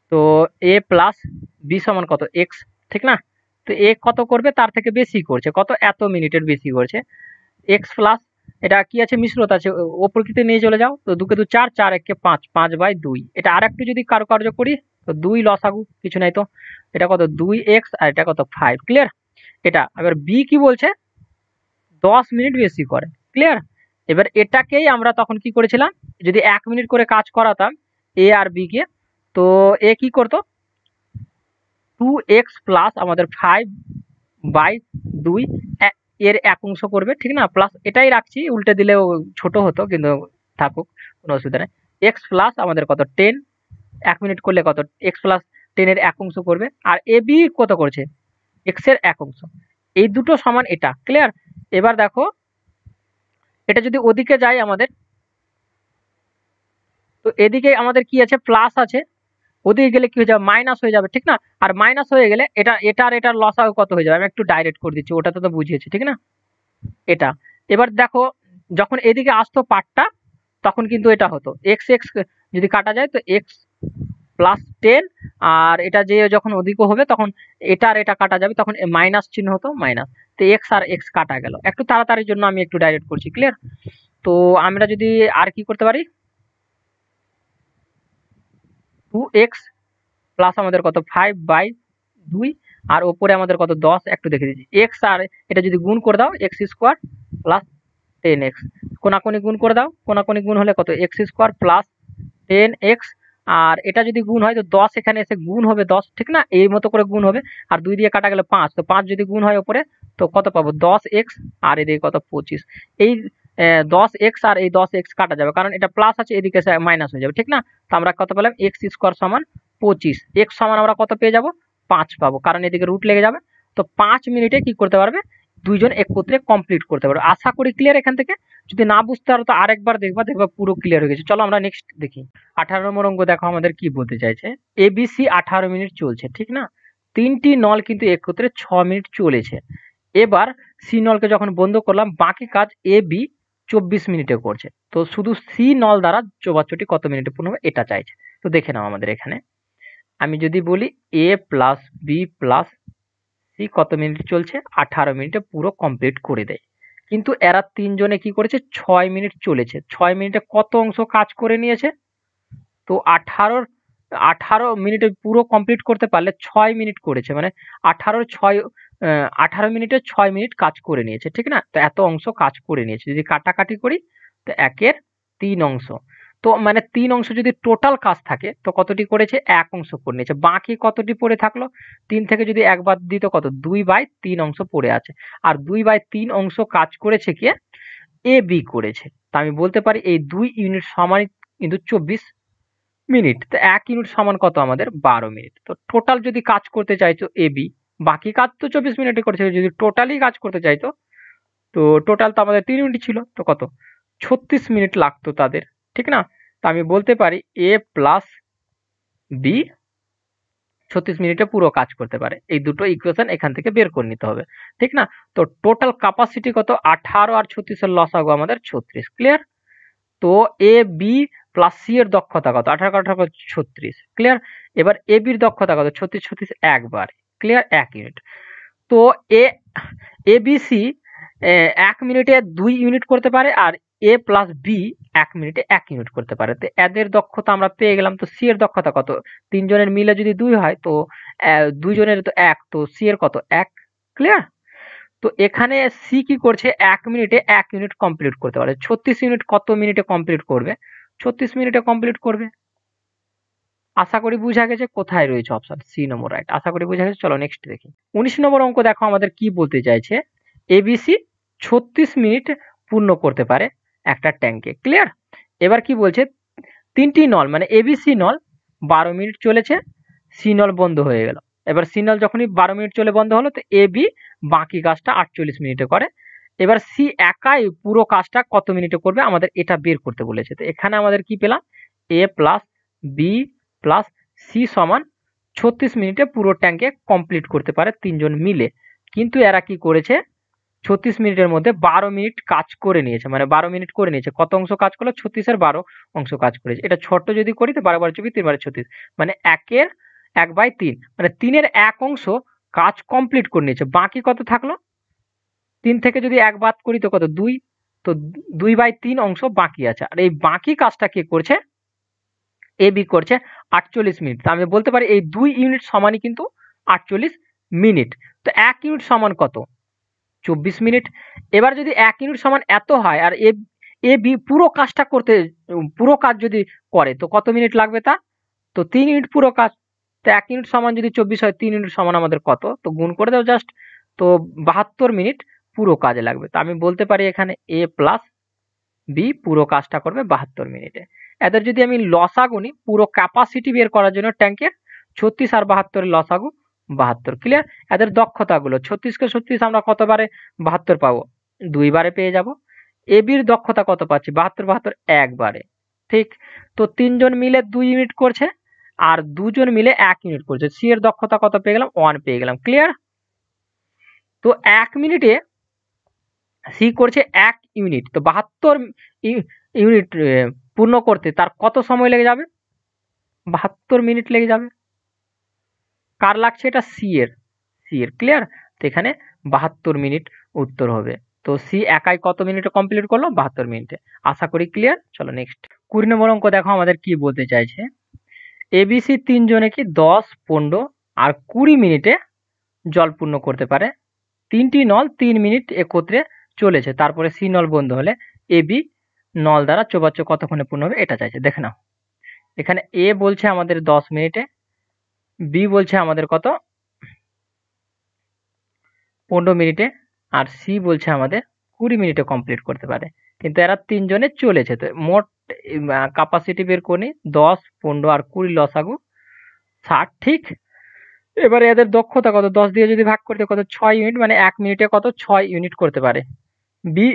তো এ প্লাস বি সমান কত এক্স, ঠিক না? তো এ কত করবে, তার থেকে বেশি করছে, কত এত মিনিটের বেশি করছে। এক্স প্লাস এটা কি আছে, মিশ্রতা আছে, অপরকৃতে নিয়ে চলে যাও, তো দুকে দু চার, চার একে পাঁচ, পাঁচ বাই দুই। এটা আর একটু যদি কারুকার্য করি তো দুই লসাগু, কিছু নাই তো এটা কত দুই এক্স আর এটা কত ফাইভ। ক্লিয়ার? এটা এবার বি কি বলছে, দশ মিনিট বেশি করে। ক্লিয়ার? এবার এটাকেই আমরা তখন কি করেছিলাম, যদি এক মিনিট করে কাজ করাতাম এ আর বি কে, তো এ কি করতো, টু এক্স প্লাস আমাদের ফাইভ বাই দুই এর এক অংশ করবে, ঠিক না? প্লাস এটাই রাখছি, উল্টে দিলেও ছোট হতো, কিন্তু থাকুক, কোনো অসুবিধা নেই। এক্স প্লাস আমাদের কত টেন, এক মিনিট করলে কত এক্স প্লাস টেন এর এক অংশ করবে, আর এ বি কত করছে এক্স এর এক অংশ। এই দুটো সমান এটা। ক্লিয়ার? এবার দেখো এটা যদি ওদিকে যায় আমাদের, তো এদিকে আমাদের কি আছে, প্লাস আছে, ওদিকে গেলে কি হয়ে যাবে, মাইনাস হয়ে যাবে, ঠিক না? আর মাইনাস হয়ে গেলে এটা এটার এটার লসাগু কত হয়ে যাবে, আমি একটু ডাইরেক্ট করে দিচ্ছি, ওটা তো বুঝিয়েছি, ঠিক না? এটা এবার দেখো যখন এদিকে আসতো পার্টটা, তখন কিন্তু এটা হতো এক্স এক্স যদি কাটা যায় তো এক্স প্লাস টেন, আর এটা যে যখন ওদিকে হবে তখন এটা আর এটা কাটা যাবে, তখন মাইনাস চিহ্ন হতো, মাইনাস। তো এক্স আর এক্স কাটা গেল, একটু তাড়াতাড়ির জন্য আমি একটু ডাইরেক্ট করছি। ক্লিয়ার? তো আমরা যদি আর কি করতে পারি, টু এক্স প্লাস আমাদের কত ফাইভ বাই দুই, আর ওপরে আমাদের কত দশ, একটু দেখে দিচ্ছি, এক্স আর এটা যদি গুণ করে দাও X square plus ten X, কোনাকুনি গুণ করে দাও, কোনাকুনি গুণ হলে কত X square plus ten X, আর এটা যদি গুণ হয় তো দশ এখানে এসে গুণ হবে দশ, ঠিক না? এই মতো করে গুণ হবে, আর দুই দিয়ে কাটা গেলে পাঁচ, তো পাঁচ যদি গুণ হয় ওপরে তো কত পাবো দশ এক্স, আর এদিকে কত পঁচিশ। এই দশ এক্স আর এই দশ এক্স কাটা যাবে, কারণ এটা প্লাস আছে, এদিকে মাইনাস হয়ে যাবে, ঠিক না? তো আমরা কত পেলাম, এক্স স্কোয়ার সমান পঁচিশ, এক্স সমান আমরা কত পেয়ে যাব, পাঁচ পাবো, কারণ এদিকে রুট লেগে যাবে। তো পাঁচ মিনিটে কি করতে পারবে, দুইজন একত্রে কমপ্লিট করতে পারবে। আশা করি ক্লিয়ার এখান থেকে। যদি না বুঝতে পারো তো আরেকবার দেখবা, দেখবা পুরো ক্লিয়ার হয়ে গেছে। চলো আমরা নেক্সট দেখি। আঠারো নম্বর অঙ্ক দেখো আমাদের কি বলতে চাইছে, এবিসি আঠারো মিনিট চলছে, ঠিক না? তিনটি নল কিন্তু একত্রে ছ মিনিট চলেছে। এবার সি নলকে যখন বন্ধ করলাম, বাকি কাজ এ বি চব্বিশ মিনিটে করছে, তো শুধু সি নল দ্বারা চৌবাচ্চটি কত মিনিটে পূর্ণ হবে এটা চাইছে। তো দেখে নাও আমাদের এখানে, আমি যদি বলি A plus B plus C কত মিনিট চলছে, আঠারো মিনিটে পুরো কমপ্লিট করে দেয়। কিন্তু এরা তিনজনে কি করেছে, ছয় মিনিট চলেছে, ছয় মিনিটে কত অংশ কাজ করে নিয়েছে, তো আঠারোর আঠারো মিনিটে পুরো কমপ্লিট করতে পারলে ছয় মিনিট করেছে, মানে আঠারোর ছয় আঠারো মিনিটে ছয় মিনিট কাজ করে নিয়েছে, ঠিক না? তো এত অংশ কাজ করে নিয়েছে, যদি কাটাকাটি করি তো একের তিন অংশ, তো মানে তিন অংশ যদি টোটাল কাজ থাকে তো কতটি করেছে, এক অংশ করে নিয়েছে, বাকি কতটি পড়ে থাকলো, তিন থেকে যদি একবার দিত কত, দুই বাই তিন অংশ পড়ে আছে, আর দুই বাই তিন অংশ কাজ করেছে কে, এ বি করেছে। তা আমি বলতে পারি এই দুই ইউনিট সমান কিন্তু চব্বিশ মিনিট, তো এক ইউনিট সমান কত আমাদের বারো মিনিট। তো টোটাল যদি কাজ করতে চাইতো এ বি, বাকি কাজ তো চব্বিশ মিনিটে করেছে, যদি টোটালি কাজ করতে চাইতো তো টোটাল তো আমাদের তিন ইউনিট ছিল, তো কত ছত্রিশ মিনিট লাগতো তাদের, ঠিক না? তো আমি বলতে পারি এ প্লাস বি ছত্রিশ মিনিটে পুরো কাজ করতে পারে। এই দুটো ইকুয়েশন এখান থেকে বের করে নিতে হবে, ঠিক না? তো টোটাল ক্যাপাসিটি কত, আঠারো আর ছত্রিশের লসাগু আমাদের ছত্রিশ। ক্লিয়ার? তো এ বি প্লাস সি এর দক্ষতা কত, আঠারো আঠারো ছত্রিশ। ক্লিয়ার? এবার এ বির দক্ষতা কত, ছত্রিশ ছত্রিশ একবার। ক্লিয়ার? এক ইউনিট। তো এ এ বি সি এক মিনিটে দুই ইউনিট করতে পারে, আর এ প্লাস বি এক মিনিটে এক ইউনিট করতে পারে। তো এদের দক্ষতা আমরা পেয়ে গেলাম। তো সি এর দক্ষতা কত, তিনজনের মিলে যদি দুই হয় তো দুইজনের তো এক, তো সি এর কত এক। ক্লিয়ার? তো এখানে সি কি করছে, এক মিনিটে এক ইউনিট কমপ্লিট করতে পারে। ছত্রিশ ইউনিট কত মিনিটে কমপ্লিট করবে, ছত্রিশ মিনিটে কমপ্লিট করবে। আশা করি বুঝা গেছে কোথায় রয়েছে অপশন সি নম্বর রাইট। আশা করি বুঝা গেছে। চলো নেক্সট দেখি। উনিশ নম্বর অঙ্ক দেখো আমাদের কি বলতে চাইছে, এবিসি ছত্রিশ মিনিট পূর্ণ করতে পারে একটা ট্যাঙ্কে। ক্লিয়ার? এবার কি বলছে, তিনটি নল মানে এবিসি নল বারো মিনিট চলেছে, সি নল বন্ধ হয়ে গেল। এবার সি নল যখনই বারো মিনিট চলে বন্ধ হলো তো এ বি বাকি কাজটা আটচল্লিশ মিনিটে করে। এবার সি একাই পুরো কাজটা কত মিনিটে করবে আমাদের এটা বের করতে বলেছে। তো এখানে আমাদের কি পেলাম, A plus B plus C সমান ছত্রিশ মিনিটে পুরো ট্যাঙ্কে কমপ্লিট করতে পারে তিনজন মিলে। কিন্তু এরা কি করেছে, ছত্রিশ মিনিটের মধ্যে বারো মিনিট কাজ করে নিয়েছে, মানে বারো মিনিট করে নিয়েছে। কত অংশ কাজ করলো? ছত্রিশের বারো অংশ কাজ করেছে। এটা ছোট্ট যদি করি তো বারো বারো চব্বিশ, তিন বারো ছত্রিশ, মানে একের এক বাই তিন, মানে তিনের এক অংশ কাজ কমপ্লিট করে নিয়েছে। বাকি কত থাকলো? তিন থেকে যদি এক বাদ করি তো কত? দুই। তো দুই বাই তিন অংশ বাকি আছে। আর এই বাকি কাজটা কে করছে? এ বি করছে আটচল্লিশ মিনিট। তো আমি বলতে পারি এই দুই ইউনিট সমানই কিন্তু আটচল্লিশ মিনিট। তো এক ইউনিট সমান কত? চব্বিশ মিনিট। এবার যদি এক ইউনিট সমান এত হয় আর এ এ বি পুরো কাজটা করতে, পুরো কাজ যদি করে তো কত মিনিট লাগবে তা? তো তিন ইউনিট পুরো কাজ। তো এক ইউনিট সমান যদি চব্বিশ হয়, তিন ইউনিট সমান আমাদের কত? তো গুণ করে দাও জাস্ট। তো বাহাত্তর মিনিট পুরো কাজে লাগবে। তো আমি বলতে পারি এখানে এ প্লাস বি পুরো কাজটা করবে বাহাত্তর মিনিটে। এদের যদি আমি লসাগু নিই, পুরো ক্যাপাসিটি বের করার জন্য ট্যাঙ্কের, ছত্রিশ আর বাহাত্তরের লসাগু বাহাত্তর। ক্লিয়ার? এদের দক্ষতাগুলো, ছত্রিশকে ছত্রিশ আমরা কতবারে বাহাত্তর পাবো? দুইবারে পেয়ে যাব। এ বির দক্ষতা কত পাচ্ছি? বাহাত্তর বাহাত্তর একবারে। ঠিক। তো তিনজন মিলে দুই ইউনিট করছে আর দুজন মিলে এক ইউনিট করছে। সি এর দক্ষতা কত পেয়ে গেলাম? ওয়ান পেয়ে গেলাম। ক্লিয়ার? তো এক মিনিটে সি করছে এক ইউনিট। তো বাহাত্তর ইউনিট পূর্ণ করতে তার কত সময় লেগে যাবে? বাহাত্তর মিনিট লেগে যাবে। কার লাগছে? এটা সি এর। সি এর। ক্লিয়ার? তো এখানে বাহাত্তর মিনিট উত্তর হবে। তো সি একাই কত মিনিটে কমপ্লিট করলো? বাহাত্তর মিনিটে। আশা করি ক্লিয়ার। চলো নেক্সট। কুড়ি নম্বর অঙ্ক দেখো আমাদের কি বলতে চাইছে। এবিসি তিনজনে কি দশ, পনেরো আর কুড়ি মিনিটে জল পূর্ণ করতে পারে। তিনটি নল তিন মিনিট একত্রে চলেছে, তারপরে সি নল বন্ধ হলে এ বি নল দ্বারা চৌবাচ্য কতক্ষণে পূর্ণ হবে এটা চাইছে। দেখে নাও, এখানে এ বলছে আমাদের দশ মিনিটে, বি বলছে আমাদের কত? পনেরো মিনিটে, আর সি বলছে আমাদের কুড়ি মিনিটে কমপ্লিট করতে পারে। কিন্তু এরা তিনজনে চলেছে, তো মোট ক্যাপাসিটি বের করি দশ, পনেরো আর কুড়ি লসাগু ষাট। ঠিক। এবারে এদের দক্ষতা কত? দশ দিয়ে যদি ভাগ করতে কত? ছয় ইউনিট, মানে এক মিনিটে কত? ছয় ইউনিট করতে পারে। বি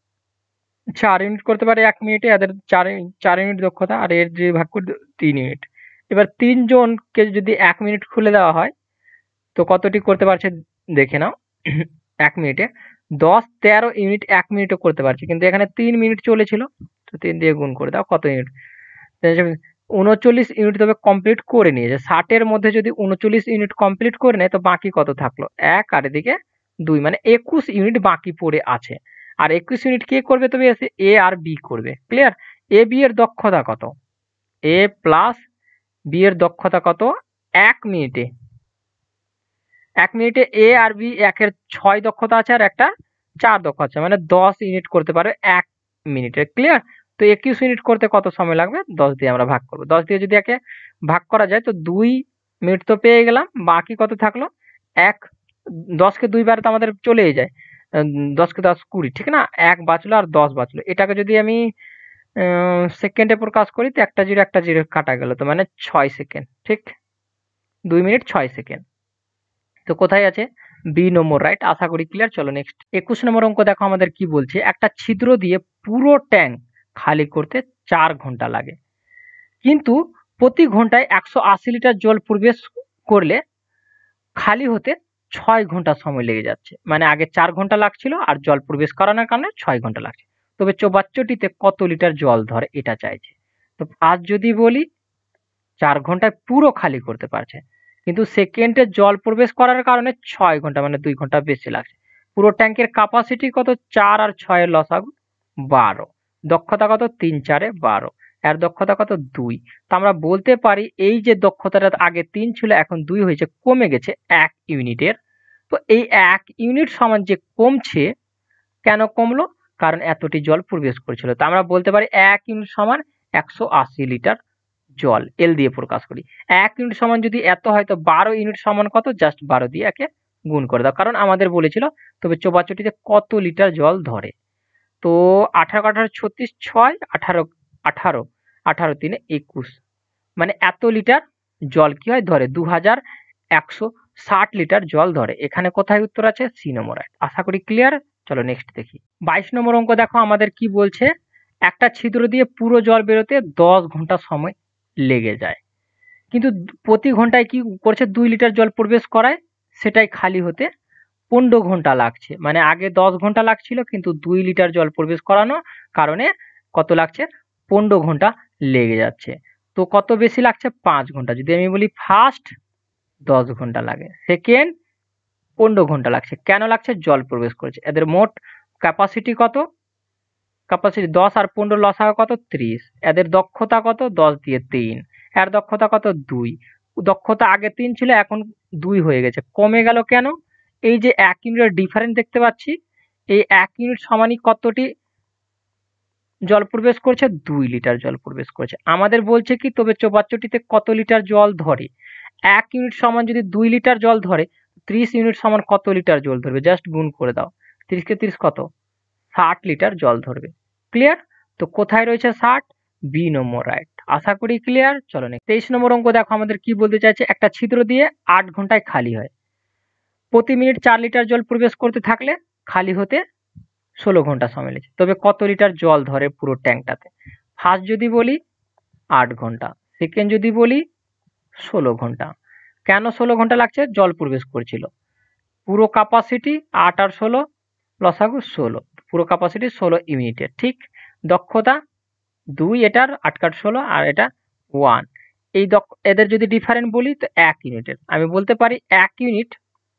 চার ইউনিট করতে পারে এক মিনিটে, এদের চার চার ইউনিট দক্ষতা, আর এর যদি ভাগ করে তিন ইউনিট। এবার তিনজনকে যদি এক মিনিট খুলে দেওয়া হয় তো কতটি করতে পারছে দেখে নাও। এক মিনিটে দশ, তেরো ইউনিট এক মিনিটে করতে পারছে, কিন্তু এখানে তিন মিনিট চলেছিল। তো তিন দিয়ে গুণ করে দাও, কত ইউনিট? উনচল্লিশ ইউনিট তবে কমপ্লিট করে নিয়েছে। ষাটের মধ্যে যদি উনচল্লিশ ইউনিট কমপ্লিট করে নেয় তো বাকি কত থাকলো? এক আর এদিকে দুই, মানে একুশ ইউনিট বাকি পড়ে আছে। আর একুশ ইউনিট কে করবে? তবে এসে এ আর বি করবে। ক্লিয়ার? এ বি এর দক্ষতা কত? এ প্লাস বি এর দক্ষতা কত? এক মিনিটে এক মিনিটে এ আর বি একের ছয় দক্ষতা আছে আর একটা চার দক্ষতা আছে, মানে দশ ইউনিট করতে পারে এক মিনিটে। ক্লিয়ার? তো একুশ ইউনিট করতে কত সময় লাগবে? দশ দিয়ে আমরা ভাগ করবো। দশ দিয়ে যদি একে ভাগ করা যায় তো দুই মিনিট তো পেয়ে গেলাম। বাকি কত থাকলো? এক। দশকে দুইবার তো আমাদের চলেই যায়, দশকে দশ কুড়ি, ঠিক না? এক বাঁচলো আর দশ বাঁচলো। এটাকে যদি আমি সেকেন্ডে প্রকাশ করি তো একটা জিরো একটা জিরো কাটা গেল, তো মানে ছয় সেকেন্ড। ঠিক। দুই মিনিট ছয় সেকেন্ড। তো কোথায় আছে? B number right. আশা করি ক্লিয়ার। চলো নেক্সট। একুশ নম্বর অঙ্ক দেখো আমাদের কি বলছে। একটা ছিদ্র দিয়ে পুরো ট্যাঙ্ক খালি করতে চার ঘন্টা লাগে, কিন্তু প্রতি ঘন্টায় একশো আশি লিটার জল প্রবেশ করলে খালি হতে ছয় ঘন্টা সময় লেগে যাচ্ছে। মানে আগে চার ঘন্টা লাগছিল আর জল প্রবেশ করানোর কারণে ছয় ঘন্টা লাগছে। তবে চৌবাচ্চটিতে কত লিটার জল ধরে এটা চাইছে। তো আজ যদি বলি চার ঘন্টায় পুরো খালি করতে পারছে, কিন্তু সেকেন্ডে জল প্রবেশ করার কারণে ছয় ঘন্টা, মানে দুই ঘন্টা বেশি লাগছে। পুরো ট্যাঙ্কের ক্যাপাসিটি কত? চার আর ছয়ের লসাগু বারো। দক্ষতা কত? তিন চারে বারো। এর দক্ষতা কত? দুই। তো আমরা বলতে পারি এই যে দক্ষতাটা আগে তিন ছিল এখন দুই হয়েছে, কমে গেছে এক ইউনিটের। তো এই এক ইউনিট সমান যে কমছে, কেন কমলো? কারণ এতটি জল প্রবেশ করেছিল। তো আমরা বলতে পারি এক ইউনিট সমান একশো আশি লিটার জল। এল দিয়ে প্রকাশ করি। এক ইউনিট সমান যদি এত হয় তো বারো ইউনিট সমান কত? জাস্ট বারো দিয়ে একে গুণ করে দাও, কারণ আমাদের বলেছিল তবে চৌবাচ্চটিতে কত লিটার জল ধরে। তো আঠারো আঠারো ছত্রিশ, ছয় আঠারো আঠারো আঠারো তিনে একুশ, মানে এত লিটার জল কি হয়? ধরে দু হাজার একশো ষাট লিটার জল ধরে। এখানে কোথায় উত্তর আছে? সি নম্বর। আশা করি ক্লিয়ার। চলো নেক্সট দেখি। বাইশ নম্বর অঙ্ক দেখো আমাদের কি বলছে। একটা ছিদ্র দিয়ে পুরো জল বেরোতে দশ ঘন্টা সময় লেগে যায়, কিন্তু প্রতি ঘন্টায় কি করছে? দুই লিটার জল প্রবেশ করায়, সেটাই খালি হতে পনেরো ঘন্টা লাগছে, মানে আগে দশ ঘন্টা লাগছিল কিন্তু দুই লিটার জল প্রবেশ করানো কারণে কত লাগছে, পনেরো ঘন্টা লেগে যাচ্ছে। তো কত বেশি লাগছে, পাঁচ ঘন্টা। যদি আমি বলি ফার্স্ট দশ ঘন্টা লাগে, সেকেন্ড পনেরো ঘন্টা লাগছে। কেন লাগছে, জল প্রবেশ করেছে। এদের মোট ক্যাপাসিটি কত, ক্যাপাসিটি দশ আর পনেরো লসাগু কত, ত্রিশ। এদের দক্ষতা কত, দশ দিয়ে তিন। এর দক্ষতা কত, দুই। দক্ষতা আগে তিন ছিল, এখন দুই হয়ে গেছে। কমে গেল কেন, এই যে এক ইউনিটের ডিফারেন্স দেখতে পাচ্ছি, এই এক ইউনিট সমানই কতটি জল প্রবেশ করছে, দুই লিটার জল প্রবেশ করছে। আমাদের বলছে কি, তবে চৌবাচ্চাটিতে কত লিটার জল ধরে। এক ইউনিট সমান যদি দুই লিটার জল ধরে, ত্রিশ ইউনিট সমান কত লিটার জল ধরবে, জাস্ট গুণ করে দাও। ত্রিশকে ত্রিশ কত, ষাট লিটার জল ধরবে। ক্লিয়ার? তো কোথায় রয়েছে ষাট, বি নম্বর রাইট। আশা করি ক্লিয়ার। চলো নেক্সট তেইশ নম্বর অঙ্ক দেখো আমাদের কি বলতে চাইছে, একটা ছিদ্র দিয়ে আট ঘন্টায় খালি হয়। প্রতি মিনিট চার লিটার জল প্রবেশ করতে থাকলে খালি হতে ষোলো ঘন্টা সময় লেগেছে। তবে কত লিটার জল ধরে পুরো ট্যাঙ্কটাতে। ফার্স্ট যদি বলি আট ঘন্টা, সেকেন্ড যদি বলি ষোলো ঘন্টা। কেন ষোলো ঘন্টা লাগছে, জল প্রবেশ করছিল। পুরো ক্যাপাসিটি আট আর ষোলো লসাগু ষোলো, পুরো ক্যাপাসিটি ষোলো ইউনিটের। ঠিক, দক্ষতা দুই এটার, আট কাট ষোলো, আর এটা ওয়ান। এই দক্ষ এদের যদি ডিফারেন্ট বলি তো এক ইউনিটের। আমি বলতে পারি এক ইউনিট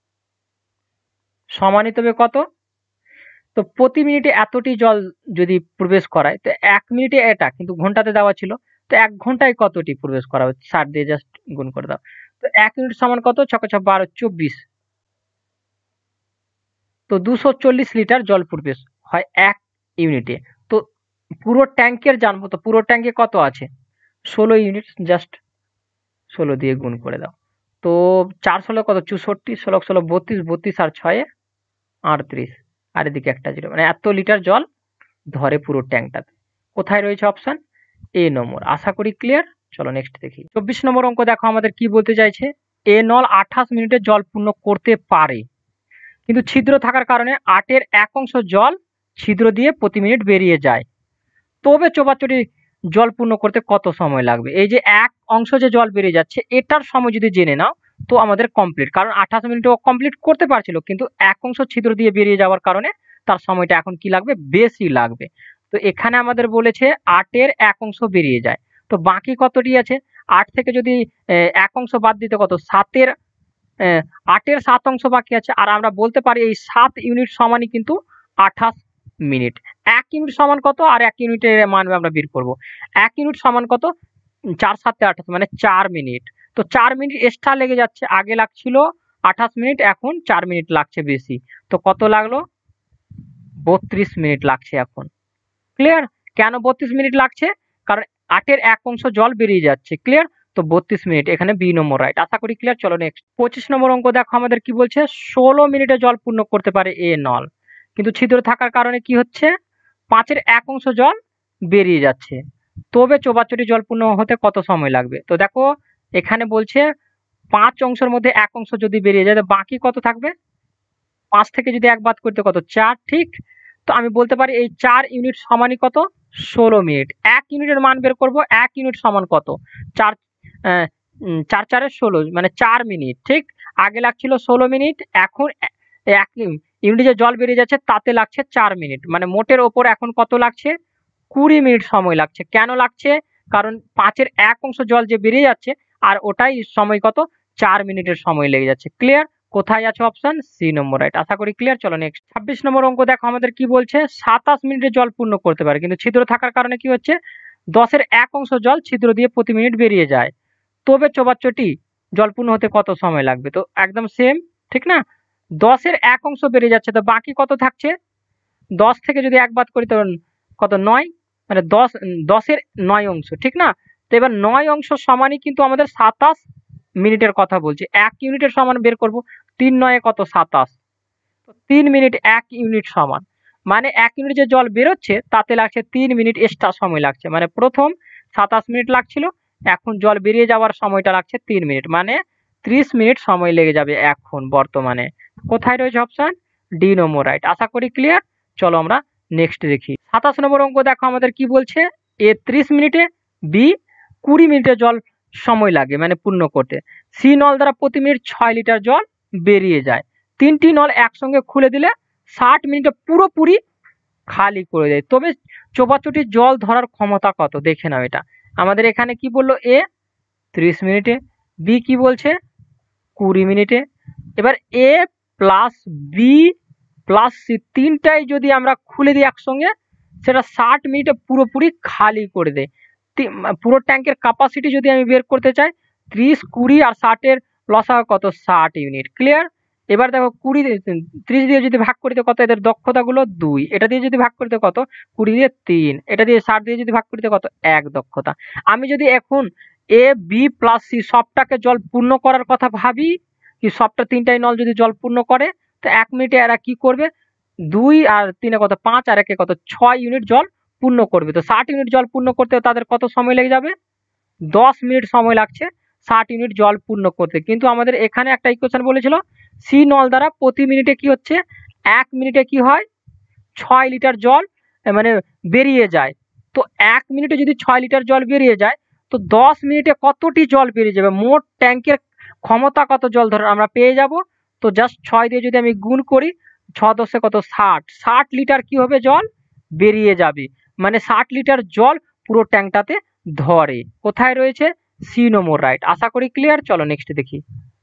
সমানই তবে কত, তো প্রতি মিনিটে এতটি জল যদি প্রবেশ করায় তো এক মিনিটে এটা, কিন্তু ঘন্টাতে দেওয়া ছিল, তো এক ঘন্টায় কতটি প্রবেশ করা হচ্ছে, ষাট দিয়ে জাস্ট গুণ করে দাও। তো এক ইউনিট সমান কত, ছক ছক বারো, চব্বিশ। তো দুশো চল্লিশ লিটার জল প্রবেশ হয় এক ইউনিটে। তো পুরো ট্যাঙ্কের জানবো, তো পুরো ট্যাঙ্কে কত আছে, ষোলো ইউনিট, জাস্ট ষোলো দিয়ে গুণ করে দাও। তো চার ষোলো কত, চৌষট্টি, ষোলো ষোলো বত্রিশ, বত্রিশ আর ছয়ে আটত্রিশ, আর এদিকে একটা জিরো, মানে এত লিটার জল ধরে পুরো ট্যাঙ্কটাতে। কোথায় রয়েছে অপশন এ নম্বর। আশা করি ক্লিয়ার। চলো নেক্সট দেখি। চব্বিশ নম্বর অঙ্ক দেখো আমাদের কি বলতে চাইছে, এ নল আঠাশ মিনিটে জল পূর্ণ করতে পারে, কিন্তু ছিদ্র থাকার কারণে আটের এক অংশ জল ছিদ্র দিয়ে প্রতি মিনিট বেরিয়ে যায়। তবে চৌবাচ্চাটি জল পূর্ণ করতে কত সময় লাগবে। এই যে এক অংশ যে জল বেরিয়ে যাচ্ছে, এটার সময় যদি জেনে নাও তো আমাদের কমপ্লিট, কারণ আঠাশ মিনিটে ও কমপ্লিট করতে পারছিল, কিন্তু এক অংশ ছিদ্র দিয়ে বেরিয়ে যাওয়ার কারণে তার সময়টা এখন কি লাগবে, বেশি লাগবে। তো এখানে আমাদের বলেছে আটের এক অংশ বেরিয়ে যায়, তো বাকি কতটি আছে, আট থেকে যদি এক অংশ বাদ দিতে কত, সাতের আটের সাত অংশ বাকি আছে। আর আমরা বলতে পারি এই সাত ইউনিট সমানই কিন্তু আঠাশ মিনিট। এক ইউনিট সমান কত, আর এক ইউনিটের মান আমরা বের করব। এক ইউনিট সমান কত, চার সাতে আঠাশ, মানে চার মিনিট। তো চার মিনিট এক্সট্রা লেগে যাচ্ছে, আগে লাগছিল আঠাশ মিনিট, এখন চার মিনিট লাগছে বেশি। তো কত লাগলো, বত্রিশ মিনিট লাগছে এখন। ক্লিয়ার? কেন বত্রিশ মিনিট লাগছে, কারণ আটের এক অংশ জল বেরিয়ে যাচ্ছে। ক্লিয়ার? তো বত্রিশ মিনিট, এখানে বি নম্বর রাইট। আশা করি ক্লিয়ার। চলো নেক্সট পঁচিশ নম্বর অঙ্ক দেখো আমাদের কি বলছে, ষোলো মিনিটে জল পূর্ণ করতে পারে এ নল, কিন্তু ছিদ্র থাকার কারণে কি হচ্ছে, পাঁচের এক অংশ জল বেরিয়ে যাচ্ছে। তবে চৌবাচ্চাটি জল পূর্ণ হতে কত সময় লাগবে। তো দেখো এখানে বলছে পাঁচ অংশের মধ্যে এক অংশ যদি বেরিয়ে যায়, তো বাকি কত থাকবে, পাঁচ থেকে যদি এক বাদ করতে কত, চার। ঠিক, তো আমি বলতে পারি এই চার ইউনিট সমানই কত, ষোলো মিনিট। এক ইউনিটের মান বের করব, এক ইউনিট সমান কত, চার চার চারে ষোলো, মানে চার মিনিট। ঠিক, আগে লাগছিল ষোলো মিনিট, এখন এক ইউনিটে যে জল বেরিয়ে যাচ্ছে তাতে লাগছে চার মিনিট, মানে মোটের ওপর এখন কত লাগছে, কুড়ি মিনিট সময় লাগছে। কেন লাগছে, কারণ পাঁচের এক অংশ জল যে বেরিয়ে যাচ্ছে, আর ওটাই সময় কত, চার মিনিটের সময় লেগে যাচ্ছে। ক্লিয়ার? কোথায় আছে অপশন সি নম্বর রাইট। আশা করি ক্লিয়ার। চলো নেক্সট ছাব্বিশ নম্বর অঙ্ক দেখো আমাদের কি বলছে, সাতাশ মিনিটে জল পূর্ণ করতে পারে, কিন্তু ছিদ্র থাকার কারণে কি হচ্ছে, দশের এক অংশ জল ছিদ্র দিয়ে প্রতি মিনিট বেরিয়ে যায়। তবে চৌবাচ্চাটি জল পূর্ণ হতে কত সময় লাগবে। তো একদম সেম, ঠিক না, দশের এক অংশ বেরিয়ে যাচ্ছে, তো বাকি কত থাকছে, দশ থেকে যদি এক বাদ করি তো কত, নয়, মানে দশ দশের নয় অংশ। ঠিক না, তো এবার নয় অংশ সমানই কিন্তু আমাদের সাতাশ মিনিটের কথা বলছি। এক ইউনিটের সমান বের করব, তিন নয়ে কত, সাতাশ। তো তিন মিনিট এক ইউনিট সমান, মানে এক ইউনিট যে জল বেরোচ্ছে তাতে লাগছে তিন মিনিট এক্সট্রা সময় লাগছে। মানে প্রথম সাতাশ মিনিট লাগছিল, এখন জল বেরিয়ে যাওয়ার সময়টা লাগছে তিন মিনিট, মানে ত্রিশ মিনিট সময় লেগে যাবে এখন বর্তমানে। কোথায় রয়েছে অপশন ডি নম্বর রাইট। আশা করি ক্লিয়ার। চলো আমরা নেক্সট দেখি। সাতাশ নম্বর অঙ্ক দেখো আমাদের কি বলছে, এ ত্রিশ মিনিটে, বি কুড়ি মিনিটে জল সময় লাগে মানে পূর্ণ করতে। সি নল দ্বারা প্রতি মিনিট ছয় লিটার জল বেরিয়ে যায়। তিনটি নল একসঙ্গে খুলে দিলে ষাট মিনিটে পুরোপুরি খালি করে দেয়। তবে চোপাচটি জল ধরার ক্ষমতা কত দেখে নাও। এটা আমাদের এখানে কি বললো, এ ত্রিশ মিনিটে, বি কি বলছে কুড়ি মিনিটে। এবার A plus B plus C তিনটাই যদি আমরা খুলে দিই একসঙ্গে, সেটা ষাট মিনিটে পুরোপুরি খালি করে দেয়। পুরো ট্যাঙ্কের ক্যাপাসিটি যদি আমি বের করতে চাই, ত্রিশ কুড়ি আর ষাটের লসাগু কত, ষাট ইউনিট। ক্লিয়ার? এবার দেখো কুড়ি ত্রিশ দিয়ে যদি ভাগ করিতে কত, এদের দক্ষতাগুলো দুই। এটা দিয়ে যদি ভাগ করিতে কত, কুড়ি দিয়ে তিন। এটা দিয়ে ষাট দিয়ে যদি ভাগ করিতে কত, এক দক্ষতা। আমি যদি এখন এ বি প্লাস সি সবটাকে জল পূর্ণ করার কথা ভাবি, কি সবটা তিনটাই নল যদি জল পূর্ণ করে, তো এক মিনিটে এরা কি করবে, দুই আর তিনে কত, পাঁচ আর একে কত, ছয় ইউনিট জল পূর্ণ করবে। তো ষাট ইউনিট জল পূর্ণ করতে তাদের কত সময় লেগে যাবে, দশ মিনিট সময় লাগছে ষাট ইউনিট জল পূর্ণ করতে। কিন্তু আমাদের এখানে একটা ইকুয়েশন বলেছিল, সি নল দ্বারা প্রতি মিনিটে কি হচ্ছে, এক মিনিটে কি হয়, ছয় লিটার জল মানে বেরিয়ে যায়। তো এক মিনিটে যদি ছয় লিটার জল বেরিয়ে যায়, তো দশ মিনিটে কতটি জল বেরিয়ে যাবে, মোট ট্যাঙ্কের ক্ষমতা কত জল ধরে আমরা পেয়ে যাব। তো জাস্ট ছয় দিয়ে যদি আমি গুণ করি, ছ দশে কত, ষাট ষাট লিটার কি হবে, জল বেরিয়ে যাবে। মানে ষাট লিটার জল পুরো ট্যাঙ্কটাতে ধরে। কোথায় রয়েছে, সি নম্বর রাইট। আশা করি ক্লিয়ার। চলো নেক্সট দেখি।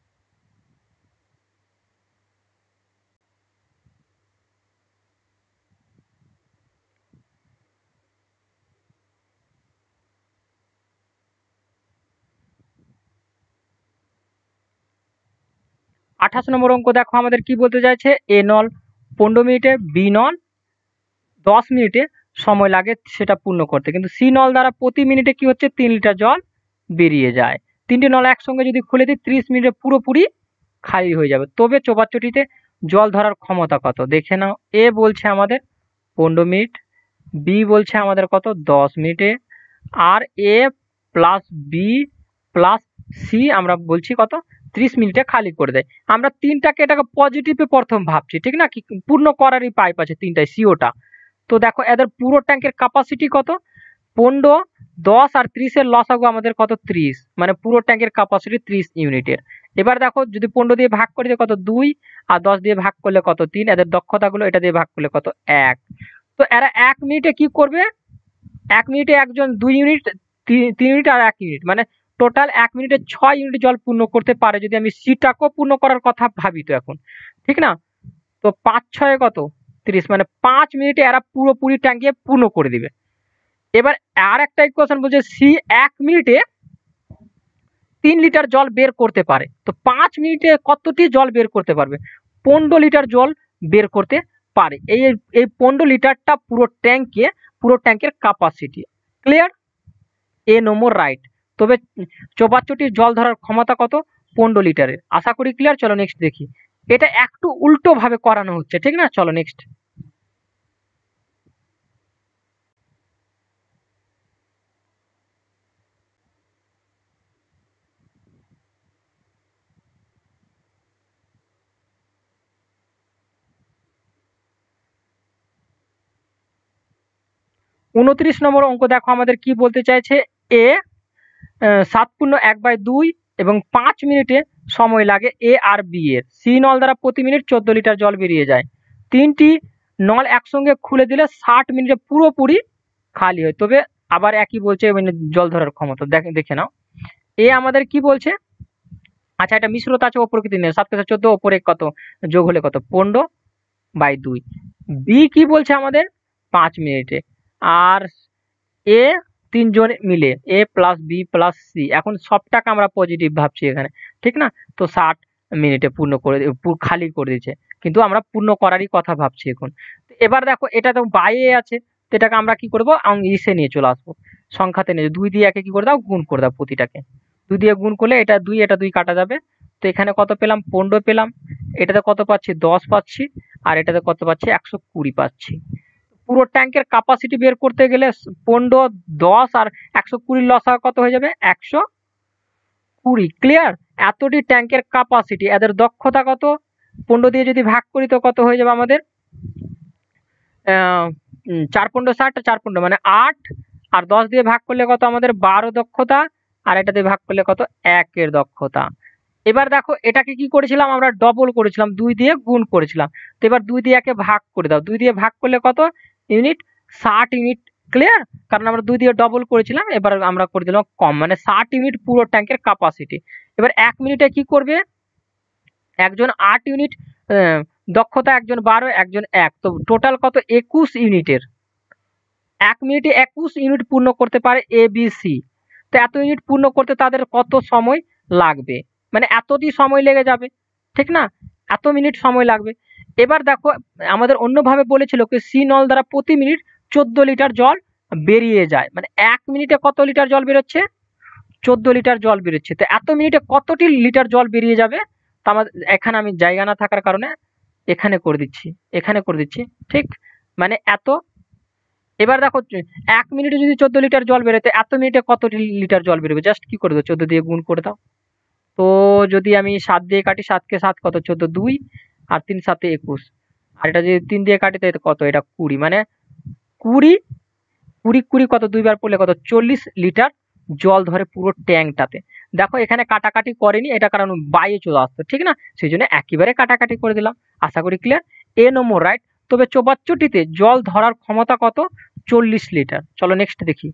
আঠাশ নম্বর অঙ্ক দেখো আমাদের কি বলতে চাইছে, এ নল পনেরো মিনিটে, বি নল দশ মিনিটে সময় লাগে সেটা পূর্ণ করতে। কিন্তু সি নল দ্বারা প্রতি মিনিটে কি হচ্ছে, তিন লিটার জল বেরিয়ে যায়। তিনটি নল একসঙ্গে যদি খুলে দিই, ত্রিশ মিনিটে পুরোপুরি খালি হয়ে যাবে। তবে চোপাচটিতে জল ধরার ক্ষমতা কত দেখে নাও। এ বলছে আমাদের পনেরো মিনিট, বি বলছে আমাদের কত, দশ মিনিটে, আর A plus B plus C আমরা বলছি কত, ত্রিশ মিনিটে খালি করে দেয়। আমরা তিনটাকে এটাকে পজিটিভে প্রথম ভাবছি, ঠিক না, কি পূর্ণ করারই পাইপ আছে তিনটায় সিওটা। তো দেখো এদের পুরো ট্যাঙ্কের ক্যাপাসিটি কত, পনেরো, দশ আর ত্রিশের লসাগু আমাদের কত, ত্রিশ। মানে পুরো ট্যাঙ্কের ক্যাপাসিটি ত্রিশ ইউনিটের। এবার দেখো যদি পনেরো দিয়ে ভাগ করে কত, দুই, আর দশ দিয়ে ভাগ করলে কত, তিন। এদের দক্ষতাগুলো এটা দিয়ে ভাগ করলে কত, এক। তো এরা এক মিনিটে কি করবে, এক মিনিটে একজন দুই ইউনিট, তিন ইউনিট আর এক ইউনিট, মানে টোটাল এক মিনিটে ছয় ইউনিট জল পূর্ণ করতে পারে। যদি আমি সিটাকেও পূর্ণ করার কথা ভাবি তো এখন, ঠিক না। তো পাঁচ ছয় কত, ত্রিশ, মানে পাঁচ মিনিটে এরা পুরোপুরি ট্যাঙ্কে পূর্ণ করে দিবে। এবার আর একটা ইকুয়েশন বলছে, সি এক মিনিটে তিন লিটার জল বের করতে পারে। তো পাঁচ মিনিটে কতটি জল বের করতে পারবে, পনেরো লিটার জল বের করতে পারে। এই এই পনেরো লিটারটা পুরো ট্যাঙ্কে, পুরো ট্যাঙ্কের capacity. Clear? A number right. তবে চৌবাচ্চটির জল ধরার ক্ষমতা কত, পনেরো লিটারের। আশা করি ক্লিয়ার। চলো নেক্সট দেখি। এটা একটু উল্টো ভাবে করানো হচ্ছে, ঠিক না। চলো নেক্সট। উনত্রিশ নম্বর অঙ্ক দেখো আমাদের কি বলতে চাইছে, এ সাত পূর্ণ এক বাই দুই এবং পাঁচ মিনিটে সময় লাগে এ আর বি এর। সি নল দ্বারা প্রতি মিনিট চোদ্দ লিটার জল বেরিয়ে যায়। তিনটি নল একসঙ্গে খুলে দিলে ষাট মিনিটে পুরোপুরি খালি হয়। তবে আবার একই বলছে মানে জল ধরার ক্ষমতা দেখে দেখে নাও। এ আমাদের কি বলছে, আচ্ছা এটা মিশ্রতা আছে, ও প্রকৃতি নেই, সাত চোদ্দ ওপরে কত যোগ হলে কত, পনেরো বাই দুই। বি কি বলছে আমাদের পাঁচ মিনিটে, আর এ তিনজন মিলে A plus B plus C. এখন সবটাকে আমরা পজিটিভ ভাবছি এখানে, ঠিক না। তো ষাট মিনিটে পূর্ণ করে খালি করে দিচ্ছে, কিন্তু আমরা পূর্ণ করারই কথা ভাবছি এখন। এবার দেখো এটা তো বাইরে আছে, তো এটাকে আমরা কি করবো, ইসে নিয়ে চলে আসবো, সংখ্যাতে নিয়ে। দুই দিয়ে একে কি করে দাও, গুণ করে দাও প্রতিটাকে। দুই দিয়ে গুণ করলে এটা দুই, এটা দুই কাটা যাবে। তো এখানে কত পেলাম, পনেরো পেলাম। এটাতে কত পাচ্ছি, দশ পাচ্ছি। আর এটাতে কত পাচ্ছি, একশো কুড়ি পাচ্ছি। পুরো ট্যাঙ্কের ক্যাপাসিটি বের করতে গেলে পনেরো, দশ আর একশো কুড়ির লসাগু কত হয়ে যাবে, একশো কুড়ি। ক্লিয়ার? এতটি ট্যাঙ্কের ক্যাপাসিটি, এদের দক্ষতা কত, পনেরো দিয়ে যদি ভাগ করি তো কত হয়ে যাবে আমাদের, চার পনেরো ষাট, চার পনেরো মানে আট, আর দশ দিয়ে ভাগ করলে কত আমাদের বারো দক্ষতা, আর এটা দিয়ে ভাগ করলে কত, একের দক্ষতা। এবার দেখো এটাকে কি করেছিলাম আমরা, ডবল করেছিলাম, দুই দিয়ে গুণ করেছিলাম। তো এবার দুই দিয়ে একে ভাগ করে দাও, দুই দিয়ে ভাগ করলে কত ইউনিট, ষাট ইউনিট। ক্লিয়ার? কারণ আমরা দুই দিয়ে ডবল করেছিলাম, এবার আমরা করে দিলাম কম, মানে ষাট ইউনিট পুরো ট্যাঙ্কের ক্যাপাসিটি। এবার এক মিনিটে কি করবে, একজন আট ইউনিট দক্ষতা, একজন বারো, একজন এক, তো টোটাল কত, একুশ ইউনিটের। এক মিনিটে একুশ ইউনিট পূর্ণ করতে পারে এ বি সি। তো এত ইউনিট পূর্ণ করতে তাদের কত সময় লাগবে, মানে এতটি সময় লেগে যাবে, ঠিক না, এত মিনিট সময় লাগবে। এবার দেখো আমাদের অন্যভাবে বলেছিল কি সি নল দ্বারা প্রতি মিনিট চোদ্দ লিটার জল বেরিয়ে যায়, মানে এক মিনিটে কত লিটার জল বেরোচ্ছে, চোদ্দ লিটার জল বেরোচ্ছে। তো এত মিনিটে কতটি লিটার জল বেরিয়ে যাবে, তো আমার এখানে আমি জায়গা না থাকার কারণে এখানে করে দিচ্ছি, এখানে করে দিচ্ছি, ঠিক, মানে এত। এবার দেখো এক মিনিটে যদি চোদ্দ লিটার জল বেরোতে, এত মিনিটে কত লিটার জল বেরোবে, জাস্ট কি করে দাও, চোদ্দ দিয়ে গুণ করে দাও। তো যদি আমি সাত দিয়ে কাটি, সাতকে সাত কত, চোদ্দ, দুই আর তিন সাতে একুশ, আর এটা যদি তিন দিয়ে কাটি তাহলে কত, এটা কুড়ি, মানে কুড়ি কুড়ি কুড়ি কত, দুইবার পড়লে কত, চল্লিশ লিটার জল ধরে পুরো ট্যাঙ্কটাতে। দেখো এখানে কাটাকাটি করেনি, এটা কারণ বাইরে চলে আসতো, ঠিক না, সেই জন্য একেবারে কাটাকাটি করে দিলাম। আশা করি ক্লিয়ার। A number right. তবে চৌবাচ্চাটিতে জল ধরার ক্ষমতা কত, চল্লিশ লিটার। চলো নেক্সট দেখি।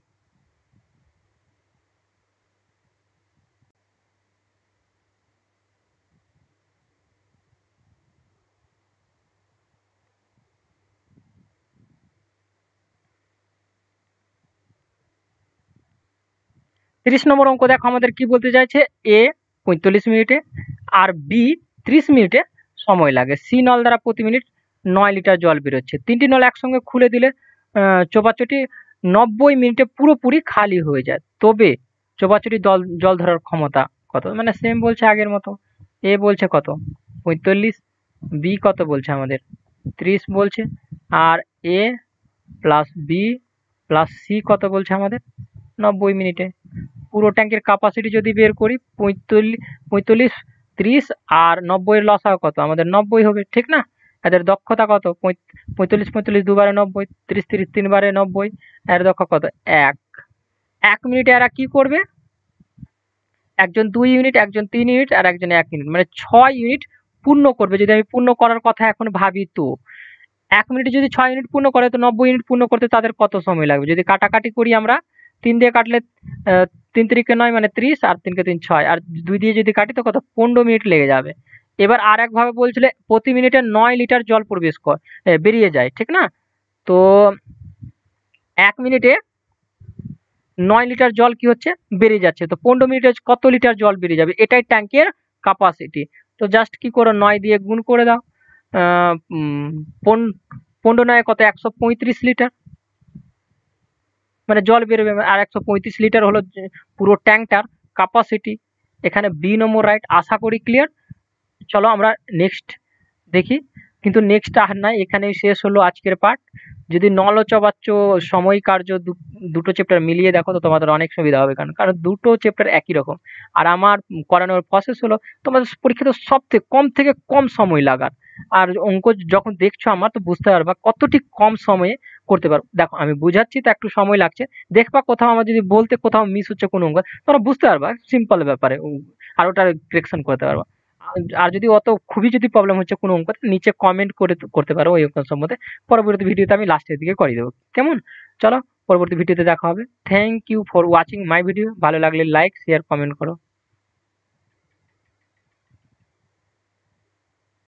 তিরিশ নম্বর অঙ্ক দেখো আমাদের কি বলতে চাইছে, এ পঁয়তাল্লিশ মিনিটে আর বি ত্রিশ মিনিটে সময় লাগে, সি নল দ্বারা প্রতি মিনিট নয় লিটার জল বেরোচ্ছে। তিনটি নল একসঙ্গে খুলে দিলে চৌবাচ্চাটি নব্বই মিনিটে পুরোপুরি খালি হয়ে যায়, তবে চৌবাচ্চাটি জল জল ধরার ক্ষমতা কত, মানে সেম বলছে আগের মতো। এ বলছে কত, পঁয়তাল্লিশ, বি কত বলছে আমাদের, ত্রিশ বলছে, আর A plus B plus C কত বলছে আমাদের, নব্বই মিনিটে। পুরো ট্যাঙ্কের ক্যাপাসিটি যদি বের করি, পঁয়তাল্লিশ পঁয়তাল্লিশ ত্রিশ আর নব্বই এর লসাগু কত, আমাদের নব্বই হবে, ঠিক না। এদের দক্ষতা কত, পঁয়তাল্লিশ পঁয়তাল্লিশ দুবারে নব্বই, ত্রিশ ত্রিশ তিনবারে নব্বই, এর দক্ষতা কত, এক। এক মিনিটে এরা কি করবে, একজন দুই ইউনিট, একজন তিন ইউনিট আর একজন এক ইউনিট, মানে ছয় ইউনিট পূর্ণ করবে। যদি আমি পূর্ণ করার কথা এখন ভাবি, তো এক মিনিটে যদি ছয় ইউনিট পূর্ণ করে, তো নব্বই ইউনিট পূর্ণ করতে তাদের কত সময় লাগবে। যদি কাটাকাটি করি আমরা, তিন দিয়ে কাটলে তিন তিরিকে নয়, মানে ত্রিশ, আর তিনকে তিন ছয়, আর দুই দিয়ে যদি কাটি তো কত, পনেরো মিনিট লেগে যাবে। এবার আর একভাবে বলছিলে প্রতি মিনিটে নয় লিটার জল প্রবেশ কর বেরিয়ে যায়, ঠিক না। তো এক মিনিটে নয় লিটার জল কি হচ্ছে, বেরিয়ে যাচ্ছে। তো পনেরো মিনিটে কত লিটার জল বেরিয়ে যাবে, এটাই ট্যাঙ্কের ক্যাপাসিটি। তো জাস্ট কি করো, নয় দিয়ে গুণ করে দাও, পনেরো নয় কত, একশো পঁয়ত্রিশ লিটার, মানে জল বেরোবে। আর একশো পঁয়ত্রিশ লিটার হলো পুরো ট্যাঙ্কটার ক্যাপাসিটি। এখানে বি নম্বর রাইট। আশা করি ক্লিয়ার। চলো আমরা নেক্সট দেখি, কিন্তু নেক্সট আর নাই, এখানেই শেষ হলো আজকের পার্ট। যদি নল ও চবাচ্চ সময় কার্য দুটো চ্যাপ্টার মিলিয়ে দেখো তো তোমাদের অনেক সুবিধা হবে, কারণ কারণ দুটো চ্যাপ্টার একই রকম। আর আমার করানোর প্রসেস হলো তোমাদের পরীক্ষাতে সবথেকে কম থেকে কম সময় লাগার। আর অঙ্ক যখন দেখছো আমার, তো বুঝতে পারবা কতটি কম সময়ে করতে পারো। দেখো আমি বুঝাচ্ছি তো একটু সময় লাগছে, দেখবা কোথাও আমার যদি বলতে কোথাও মিস হচ্ছে কোনো অঙ্ক, তোমরা বুঝতে পারবা সিম্পল ব্যাপারে, আর ওটা কারেকশন করতে পারবা। আর যদি অত খুবই যদি প্রবলেম হচ্ছে কোনো অঙ্ক, নিচে কমেন্ট করে করতে পারো ওই অঙ্ক সম্বন্ধে। পরবর্তী ভিডিওতে আমি লাস্টের দিকে করে দেবো, কেমন। চলো পরবর্তী ভিডিওতে দেখা হবে। Thank you for watching my video. ভালো লাগলে লাইক শেয়ার কমেন্ট করো।